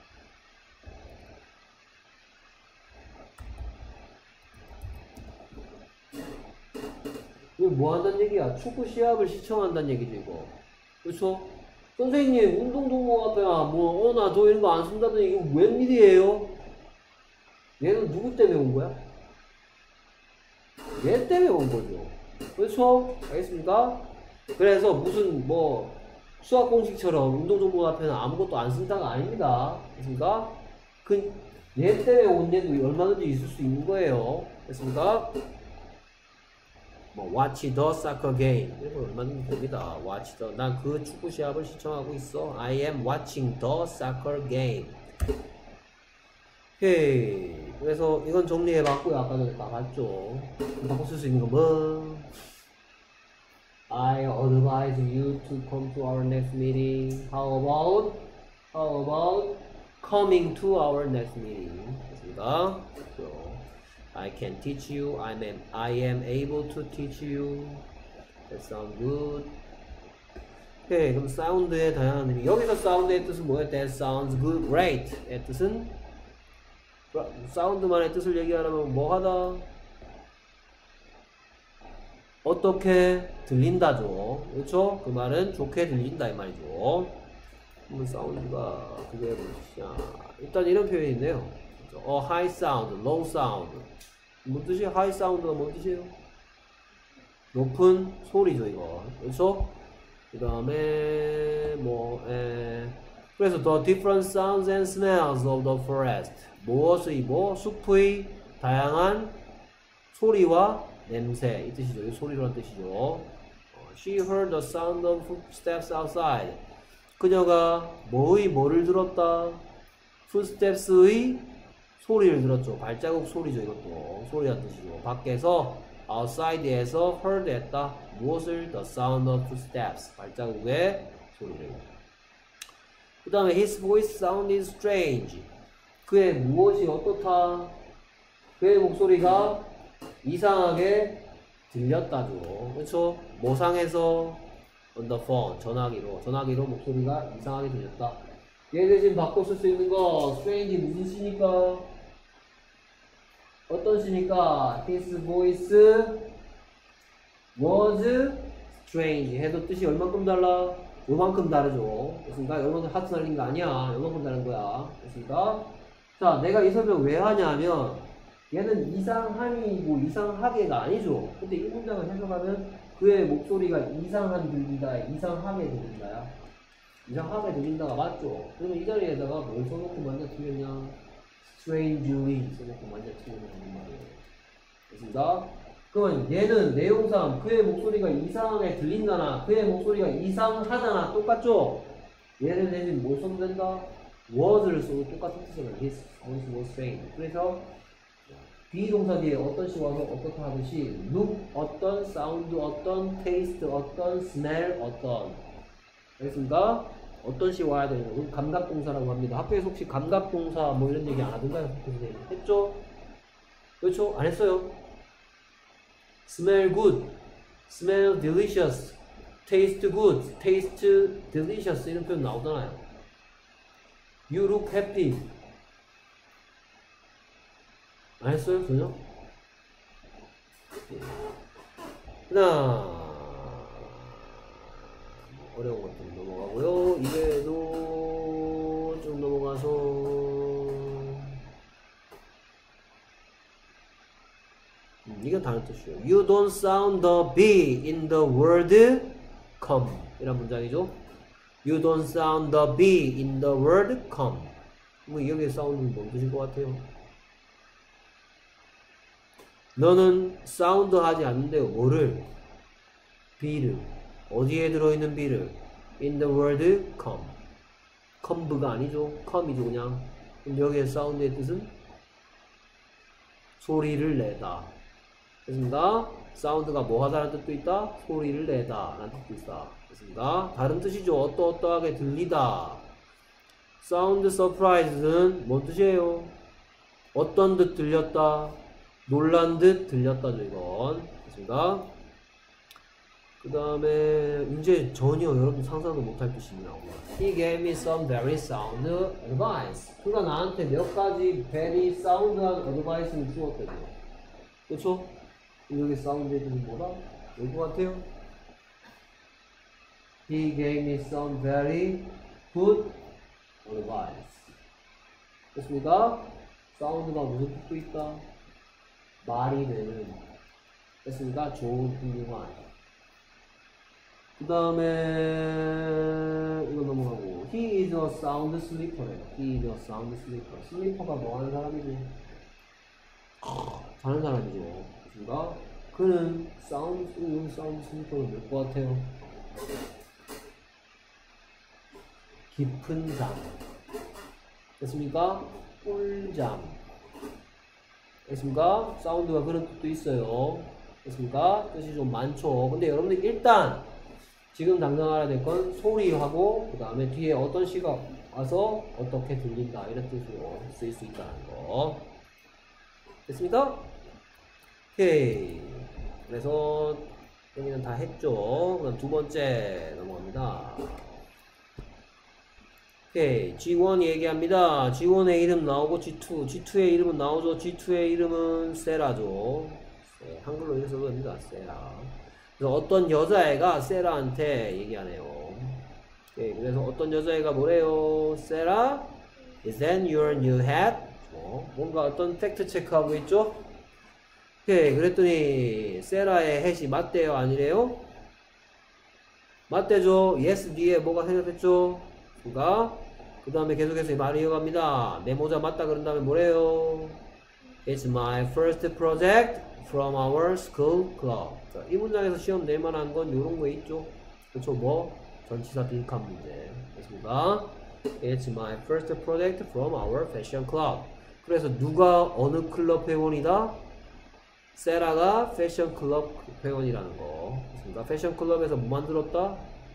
이거 뭐 한다는 얘기야? 축구 시합을 시청한다는 얘기죠, 이거. 그렇죠? 선생님, 운동동호 앞에 뭐, 어나 저 이런 거 안 쓴다더니 이거 웬일이에요? 얘는 누구 때문에 온 거야? 얘 때문에 온 거죠. 그렇죠? 알겠습니까? 그래서 무슨 뭐, 수학 공식처럼 운동정보 앞에는 아무것도 안 쓴다가 아닙니다. 됐습니까? 그, 얘 때문에 온 얘도 얼마든지 있을 수 있는 거예요. 됐습니까? 뭐 watch the soccer game 이거 얼마든지 됩니다. watch the 난 그 축구 시합을 시청하고 있어. I am watching the soccer game. 오케이. 그래서 이건 정리해봤고요. 아까 전에 다 봤죠. 바꿔 쓸 수 있는 거 뭐? I advise you to come to our next meeting. How about How about coming to our next meeting? 됐습니다. 그렇죠. I can teach you. I am, I am able to teach you. That sounds good. 오케이, 그럼 사운드의 다양한 의미. 여기서 사운드의 뜻은 뭐예요? That sounds good, great의 뜻은 사운드만의 뜻을 얘기하려면 뭐 하다? 어떻게 들린다죠. 그렇죠? 그 말은 좋게 들린다 이 말이죠. 그러면 사운드가 그게 뭐냐? 일단 이런 표현이 있네요. 어, high sound, low sound. 뭔 뜻이에요? high sound가 뭔 뜻이에요? 높은 소리죠 이거. 그렇죠? 그 다음에 뭐 에, 그래서 the different sounds and smells of the forest. 무엇의 뭐 숲의 다양한 소리와 냄새 이 뜻이죠. 이 소리라는 뜻이죠. 어, she heard the sound of footsteps outside. 그녀가 뭐의 뭐를 들었다? footsteps의 소리를 들었죠. 발자국 소리죠. 이것도 소리라는 뜻이죠. 밖에서 outside에서 heard 했다. 무엇을? the sound of footsteps. 발자국의 소리를. 그 다음에 his voice sounded strange. 그의 무엇이 어떻다? 그의 목소리가 이상하게 들렸다죠. 그렇죠? 모상에서 on the phone 전화기로 전화기로 목소리가 이상하게 들렸다. 얘 대신 바꿔 쓸 수 있는 거 strange 무슨 시니까? 어떤 시니까? his voice was strange 해도 뜻이 얼만큼 달라? 요만큼 다르죠. 그렇습니까? 요만큼 하트 날린 거 아니야. 요만큼 다른 거야. 그렇습니까? 자, 내가 이 설명 왜 하냐면 얘는 이상함이고 이상하게가 아니죠. 근데 이 문장을 해석하면 그의 목소리가 이상한 들리다, 이상하게 들린다야. 이상하게 들린다가 맞죠. 그러면 이 자리에다가 뭘 써놓고 만져 틀렸냐? strangely 써놓고 만져 틀렸냐는 말이에요. 됐습니다. 그러면 얘는 내용상 그의 목소리가 이상하게 들린다나 그의 목소리가 이상하다나 똑같죠? 얘를 대신 뭘 써도 된다? was를 써도 똑같은 뜻이에요. his voice was strange. 그래서 비동사 뒤에 어떤 시 와서 어떻다 하듯이 look 어떤, sound 어떤, taste 어떤, smell 어떤. 알겠습니까? 어떤 시 와야 되는 거 감각동사라고 합니다. 학교에서 혹시 감각동사 뭐 이런 얘기 안 하던가요? 했죠? 그렇죠? 안 했어요? smell good, smell delicious, taste good, taste delicious 이런 표현 나오잖아요. you look happy. 안 했어요? 전혀? 하나 어려운 것들 넘어가고요. 이외에도 좀 넘어가서 음, 이건 다른 뜻이에요. You don't sound the B in the word come 이란 문장이죠. You don't sound the B in the word come. 뭐 여기에 사운드는 뭔 뜻일 것 같아요? 너는 사운드 하지 않는데요. 뭐를? B를. 어디에 들어있는 B를? In the word come. come가 아니죠. come이죠 그냥. 그럼 여기에 사운드의 뜻은? 소리를 내다. 됐습니다. 사운드가 뭐 하다라는 뜻도 있다. 소리를 내다 라는 뜻도 있다. 됐습니다. 다른 뜻이죠. 어떠어떠하게 들리다. sound surprise는 뭔 뜻이에요? 어떤 듯 들렸다. 놀란 듯 들렸다죠 이건. 됐습니다. 그 다음에 이제 전혀 여러분 상상도 못할 뜻입니다. He gave me some very sound advice. 그가 나한테 몇 가지 very sound한 advice를 주었대요. 그렇죠? 여기 사운드의 뜻은 뭐다? 뭘 것 같아요? He gave me some very good advice. 됐습니까? 사운드가 무슨 뜻도 있다? 말이 되는. 됐습니까? 좋은, 훌륭한. 그 다음에 이거 넘어가고 He is a sound sleeper. He is a sound sleeper. 슬리퍼가 뭐 하는 사람이지? 자는 사람이죠. 됐습니까? 그는 사운드, 이 사운드 슬리퍼를 몇 것 같아요? 깊은 잠. 됐습니까? 꿀잠. 됐습니까? 사운드가 그런 뜻도 있어요. 됐습니까? 뜻이 좀 많죠. 근데 여러분들 일단 지금 당장 알아야 될 건 소리하고 그 다음에 뒤에 어떤 시가 와서 어떻게 들린다 이런 뜻으로 쓰일 수 있다는 거. 됐습니까? 오케이. 그래서 여기는 다 했죠. 그럼 두 번째 넘어갑니다. 오케이. 지 원 얘기합니다. 지 원의 이름 나오고 지 투. 지 투의 이름은 나오죠. 지 투의 이름은 세라죠. 네, 한글로 이렇게 써도 됩니다. 세라. 그래서 어떤 여자애가 세라한테 얘기하네요. 오케이. 그래서 어떤 여자애가 뭐래요? 세라, is that your new hat? 어, 뭔가 어떤 팩트 체크하고 있죠? 오케이. 그랬더니 세라의 햇이 맞대요? 아니래요? 맞대죠. yes 뒤에 뭐가 생략했죠? 그 다음에 계속해서 말을 이어갑니다. 내 모자 맞다 그런 다음에 뭐래요? It's my first project from our school club. 자, 이 문장에서 시험 낼 만한 건 요런 거 있죠? 그쵸? 뭐? 전치사 빈칸 문제. 됐습니까? It's my first project from our fashion club. 그래서 누가 어느 클럽 회원이다? 세라가 패션 클럽 회원이라는 거. 됐습니까? 패션 클럽에서 뭐 만들었다?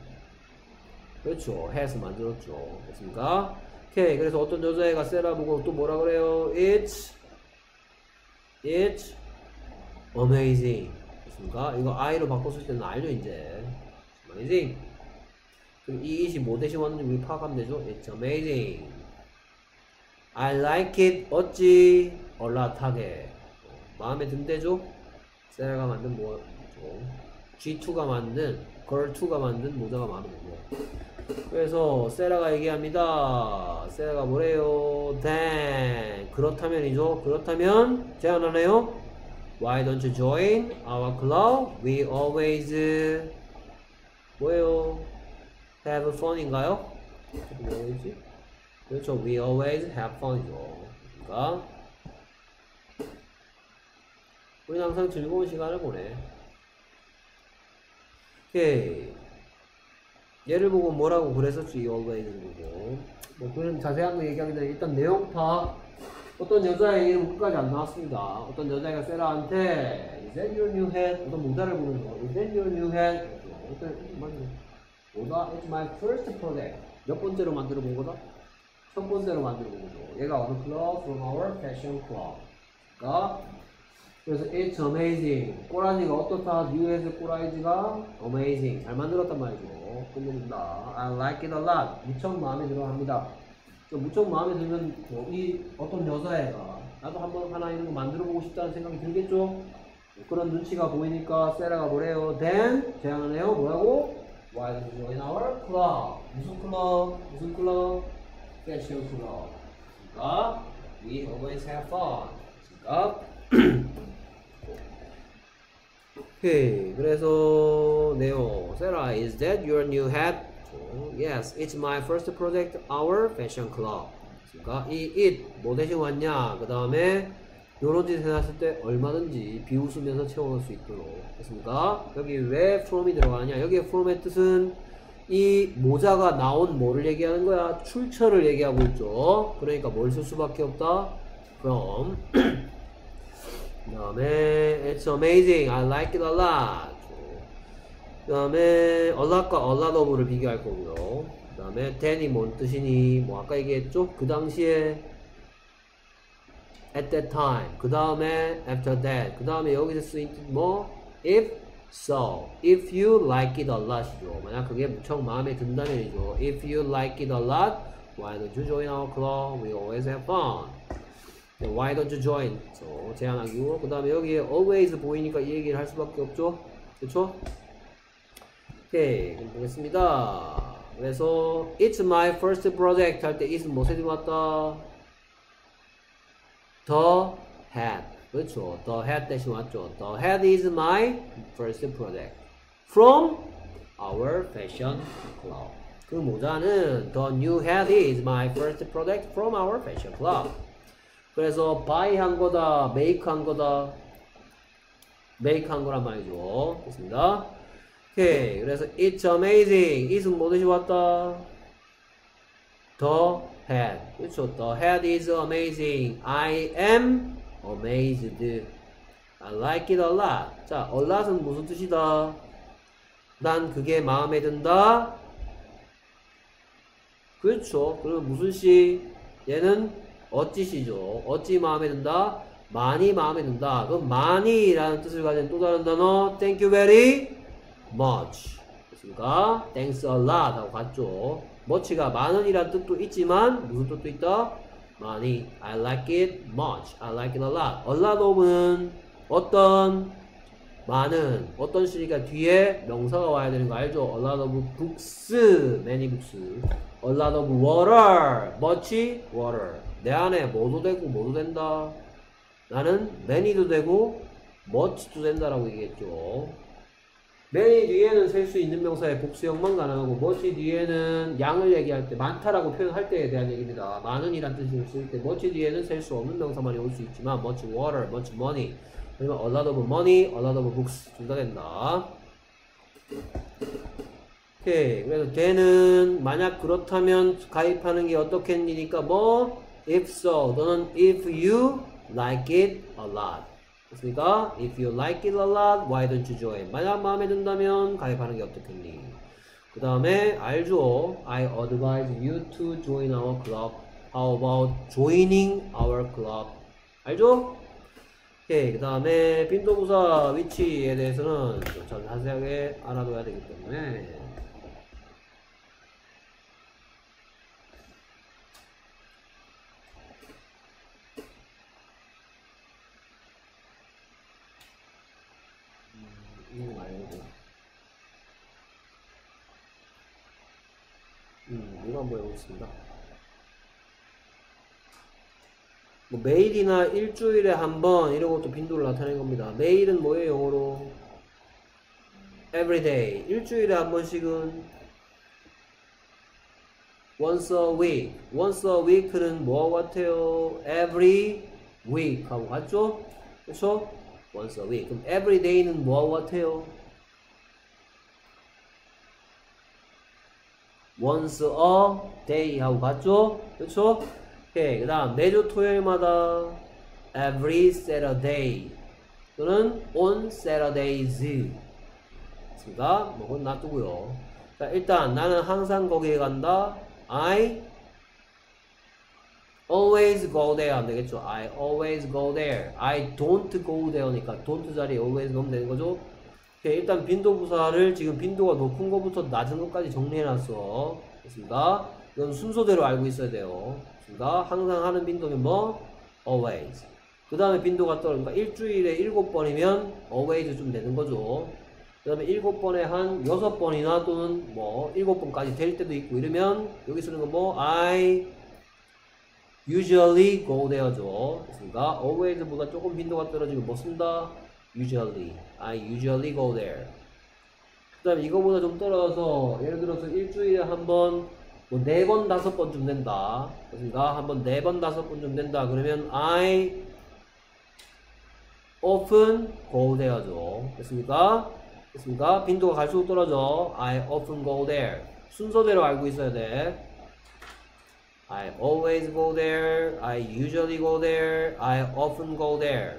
그렇죠. 해서 만들었죠. 됐습니까? 오케이. 그래서 어떤 여자애가 세라 보고 또 뭐라 그래요? It's, it's amazing. 됐습니까? 이거 I로 바꿨을 때는 알죠, 이제. amazing. 그럼 이 it이 뭐 대신 왔는지 우리 파악하면 되죠? It's amazing. I like it. 어찌? 얼라타게. 마음에 든대죠? 세라가 만든 뭐, 지 투가 만든, 걸 투가 만든 모자가 마음에 든대요. 그래서 세라가 얘기합니다. 세라가 뭐래요? Then 그렇다면이죠. 그렇다면 제안하네요. Why don't you join our club? We always 뭐예요? Have fun인가요? 뭐였지? 그렇죠. We always have fun이죠. 그러니까 우리는 항상 즐거운 시간을 보내. 오케이. 얘를 보고 뭐라고 그랬었지, always를 보고. 뭐, 그런 자세한 거 얘기하기 전에 일단 내용 파악. 어떤 여자의 이름 끝까지 안 나왔습니다. 어떤 여자애가 세라한테, Is that your new hat? 어떤 모자를 보면서, Is that your new hat? 어떤, 뭐다? It's my first project. 몇 번째로 만들어 본 거다? 첫 번째로 만들어 본 거죠. 얘가 어느 club? From our fashion club. 그러니까, 그래서 it's amazing. 꼬라지가 어떻다? 뉴에서 꼬라지가 amazing. 잘 만들었단 말이죠. 끝냅니다. I like it a lot. 무척 마음에 들어 합니다. 무척 마음에 들면 뭐 이 어떤 여자애가 나도 한번 하나 이런 거 만들어 보고 싶다는 생각이 들겠죠? 그런 눈치가 보이니까 세라가 뭐래요? Then 제안을 해요. 뭐라고? Why don't you join our club? 무슨 클럽? 무슨 클럽? Fashion club. 그러니까 we always have fun. 그러니까 오케이. 그래서 내용 세라, is that your new hat? Yes, it's my first project, our fashion club. 그러니까 이 it 뭐 대신 왔냐? 그 다음에 요런 짓 해놨을 때 얼마든지 비웃으면서 채워넣을 수 있도록 됐습니까? 여기 왜 from이 들어가냐? 여기에 from의 뜻은 이 모자가 나온 뭐를 얘기하는 거야? 출처를 얘기하고 있죠. 그러니까 뭘 쓸 수밖에 없다? from. 그 다음에 it's amazing, I like it a lot. 그 다음에 a lot과 a lot of를 비교할 거고요. 그 다음에 then이 뭔 뜻이니? 뭐 아까 얘기했죠? 그 당시에 at that time. 그 다음에 after that. 그 다음에 여기서 쓰인 뜻 뭐? if so. if you like it a lot이죠. 만약 그게 무척 마음에 든다면이죠. if you like it a lot, why don't you join our club? We always have fun. Why don't you join? So, 제안하기고. 그 다음에 여기에 always 보이니까 이 얘기를 할 수밖에 없죠? 그쵸? 오케이. 그럼 보겠습니다. 그래서, it's my first project 할 때 it은 무엇에 들어왔다? The hat. 그렇죠. The hat 대신 왔죠. The hat is my first project. From our fashion club. 그 모자는 The new hat is my first project from our fashion club. 그래서 buy 한 거다, make 한 거다, make 한 거란 말이죠. 됐습니다. 오케이. 그래서 it's amazing. it은 뭐 대신 왔다? The hat. 그렇죠. The hat is amazing. I am amazed. I like it a lot. 자, a lot은 무슨 뜻이다? 난 그게 마음에 든다. 그렇죠. 그러면 무슨 시? 얘는 어찌시죠? 어찌 마음에 든다? 많이 마음에 든다. 그럼 많이라는 뜻을 가진 또 다른 단어 Thank you very much. 됐습니까? thanks a lot 하고 같죠. much가 많은이란 뜻도 있지만 무슨 뜻도 있다? 많이. I like it much. I like it a lot. a lot of는 어떤 많은 어떤 시니까 뒤에 명사가 와야 되는 거 알죠? A lot of books, many books. A lot of water, much water. 내 안에 뭐도 되고 뭐도 된다. 나는 many도 되고 much도 된다라고 얘기했죠. many 뒤에는 셀 수 있는 명사의 복수형만 가능하고 much 뒤에는 양을 얘기할 때 많다라고 표현할 때에 대한 얘기입니다. 많은이란 뜻을 쓸 때 much 뒤에는 셀 수 없는 명사만이 올 수 있지만 much water, much money 그러면 a lot of money, a lot of books 둘 다 된다. 오케이. 그래서 the는 만약 그렇다면 가입하는 게 어떻겠니니까 뭐 if so 또는 if you like it a lot. 됐습니까? If you like it a lot, why don't you join? 만약 마음에 든다면 가입하는 게 어떻겠니? 그 다음에 알죠? I advise you to join our club. How about joining our club? 알죠? 오케이. 그 다음에 빈도부사 위치에 대해서는 좀 자세하게 알아둬야 되기 때문에 이거 말고 음, 이거 한번 해보겠습니다. 뭐 매일이나 일주일에 한 번 이런 것도 빈도를 나타낸 겁니다. 매일은 뭐예요 영어로? everyday. 일주일에 한 번씩은 once a week. once a week는 뭐하고 같아요? every week 하고 같죠? 그렇죠? once a week. 그럼 every day는 뭐하고 같아요? once a day 하고 같죠? 그렇죠? 오케이. 그 다음 매주 토요일마다 every Saturday 또는 on Saturdays. 그러니까 뭐 그건 놔두고요. 자, 일단 나는 항상 거기에 간다. I always go there 안 되겠죠? I always go there. I don't go there니까 don't 자리에 always 넣으면 되는 거죠? 오케이, 일단 빈도부사를 지금 빈도가 높은 것부터 낮은 것까지 정리해놨어. 됐습니다. 이건 순서대로 알고 있어야 돼요. 됐습니다. 항상 하는 빈도는 뭐? always. 그 다음에 빈도가 떨어지니까 일주일에 일곱 번이면 always 좀 되는 거죠. 그 다음에 일곱 번에 한 여섯 번이나 또는 뭐 일곱 번까지 될 때도 있고 이러면 여기 쓰는 건 뭐? I usually go there죠. 됐습니까? always보다 조금 빈도가 떨어지면 뭐 쓴다? usually. I usually go there. 그 다음에 이거보다 좀 떨어져서 예를 들어서 일주일에 한 번 뭐 네 번 다섯 번쯤 된다. 됐습니까? 한 번 네 번 다섯 번쯤 된다. 그러면 I often go there죠. 됐습니까? 됐습니까? 빈도가 갈수록 떨어져. I often go there. 순서대로 알고 있어야 돼. I always go there. I usually go there. I often go there.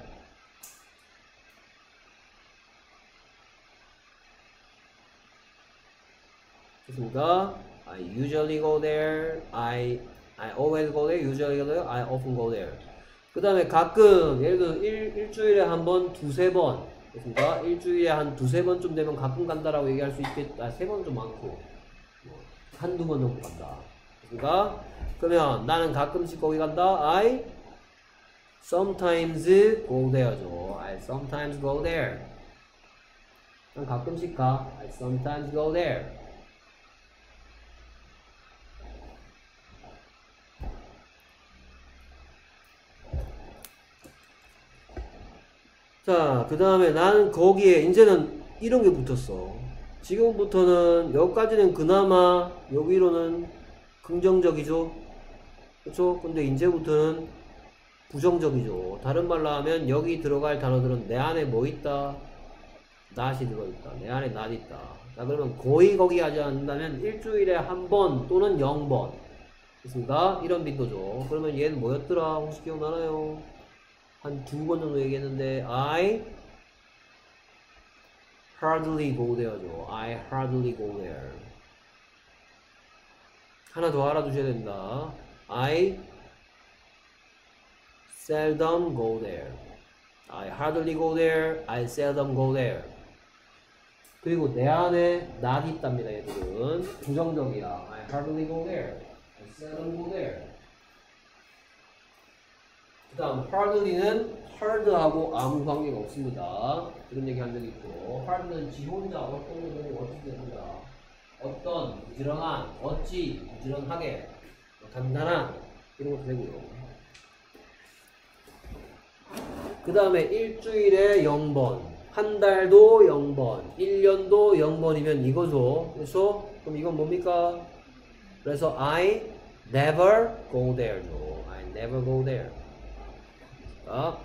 됐습니까? I usually go there. I I always go there. Usually go there. I often go there. 그 다음에 가끔 예를 들어 일, 일주일에 한 번, 두세 번 됐습니까? 일주일에 한 두세 번쯤 되면 가끔 간다라고 얘기할 수 있겠다. 세 번은 좀 많고 한두 번 정도 간다. 됐습니까? 그러면 나는 가끔씩 거기 간다. I sometimes go there죠. I sometimes go there. 난 가끔씩 가. I sometimes go there. 자, 그 다음에 나는 거기에 이제는 이런 게 붙었어. 지금부터는 여기까지는 그나마 여기로는 긍정적이죠. 그렇죠? 근데 이제부터는 부정적이죠. 다른 말로 하면 여기 들어갈 단어들은 내 안에 뭐 있다? not이 들어있다. 내 안에 not 있다. 자, 그러면 거의 거기 하지 않는다면 일주일에 한 번 또는 영 번. 됐습니까? 이런 빈도죠. 그러면 얘는 뭐였더라? 혹시 기억나나요? 한 두 번 정도 얘기했는데 I hardly go there죠. I hardly go there. 하나 더 알아두셔야 됩니다. I seldom go there. I hardly go there. I seldom go there. 그리고 내 안에 not 있답니다. 얘들은 부정적이야. I hardly go there. I seldom go there. 그 다음 hardly는 hard하고 아무 관계가 없습니다. 그런 얘기 한 적이 있고, hard는 지 혼자 어떤 것을 어떻게 된다. 어떤 부지런한, 어찌 부지런하게, 간단한 이런 것도 되고요. 그 다음에 일주일에 영 번, 한 달도 영 번, 일 년도 영 번이면 이거죠. 그래서 그럼 이건 뭡니까? 그래서 I never go there죠. I never go there. 자,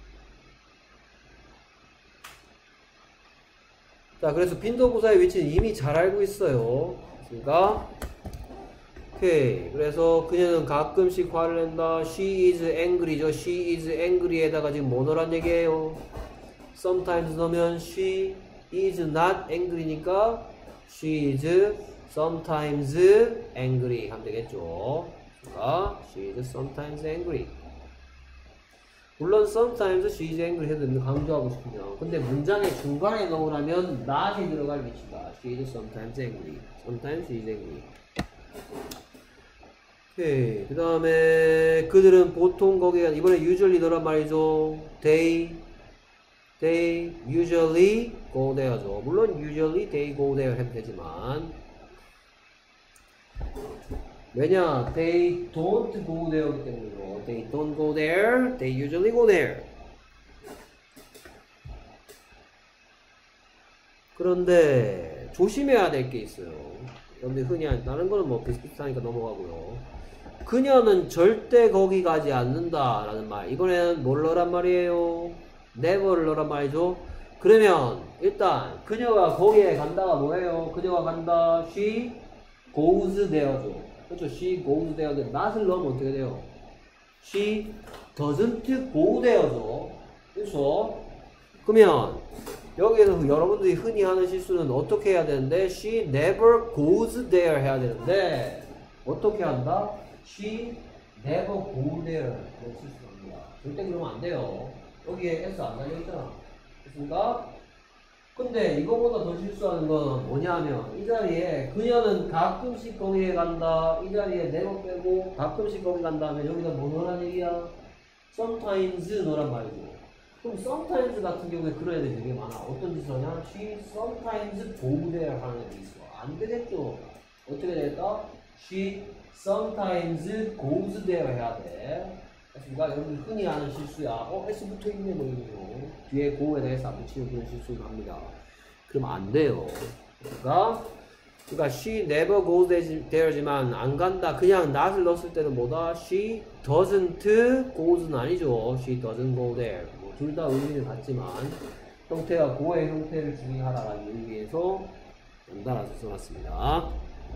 자 그래서 빈도부사의 위치는 이미 잘 알고 있어요. 그러니까 오케이. 그래서 그녀는 가끔씩 화를 낸다. She is angry죠. She is angry에다가 지금 뭐 넣으란 얘기예요? Sometimes 넣으면 she is not angry니까 she is sometimes angry 하면 되겠죠. 그러니까 she is sometimes angry. 물론 sometimes she is angry 해도 됩니다. 강조하고 싶으면. 근데 문장의 중간에 넣으라면 not이 들어갈 위치다. She is sometimes angry. Sometimes she is angry. 오케이. 그 다음에 그들은 보통 거기에 이번에 usually 너란 말이죠. They They usually go there죠. 물론 usually they go there 해도 되지만 왜냐? They don't go there이기 때문이죠. They don't go there. They usually go there. 그런데 조심해야 될 게 있어요. 여러분들 흔히 하는 다른 거는 뭐 비슷비슷하니까 넘어가고요. 그녀는 절대 거기 가지 않는다 라는 말. 이번에는 뭘 넣으란 말이에요? never를 넣으란 말이죠. 그러면 일단 그녀가 거기에 간다가 뭐예요? 그녀가 간다. She goes there죠. 그렇죠. She goes there. not을 넣으면 어떻게 돼요? She doesn't go there죠. 그렇죠. 그러면 여기에서 여러분들이 흔히 하는 실수는 어떻게 해야 되는데 She never goes there 해야 되는데 어떻게 한다? She never go there 그런 실수입니다. 절대 그러면 안 돼요. 여기에 S 안 달려있잖아. 됐습니까? 근데 이거보다 더 실수하는 건 뭐냐면 이 자리에 그녀는 가끔씩 거기에 간다. 이 자리에 never 빼고 가끔씩 거기 간다 하면 여기다 뭐 넣으란 얘기야? sometimes 넣으란 말이죠. 그럼 sometimes 같은 경우에 그런 애들이 되게 많아. 어떤 짓을 하냐? She sometimes go there 하는 애들이 있어. 안 되겠죠? 어떻게 되겠다? She sometimes goes there 해야 돼. 그러니까 여러분들 흔히 하는 실수야. 어? S 붙어있네 뭐 이러죠. 뒤에 go에 대해서 안 붙이는 그런 실수를 합니다. 그러면 안 돼요. 그러니까 그러니까 she never goes there지만 안 간다. 그냥 not을 넣었을 때는 뭐다? She doesn't goes는 아니죠. She doesn't go there. 뭐 둘 다 의미는 같지만 형태와 go의 형태를 주의하라라는 의미에서 연달아서 써놨습니다.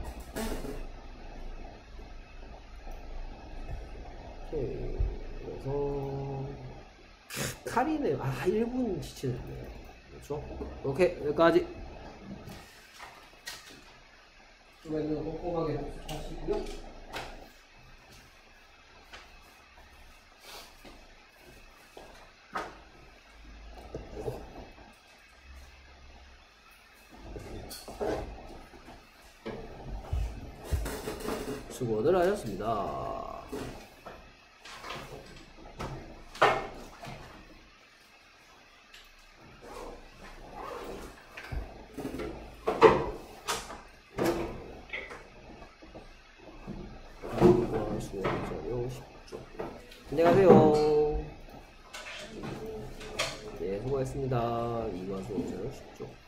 오케이. 그래서 칼이네요. 아 일 분 지치는데. 그렇죠? 오케이 여기까지. 수고했는 꼼꼼하게 복습하시고요. 수고들 하셨습니다. 안녕하세요. 네, 수고했습니다. 이과 수업 십 조.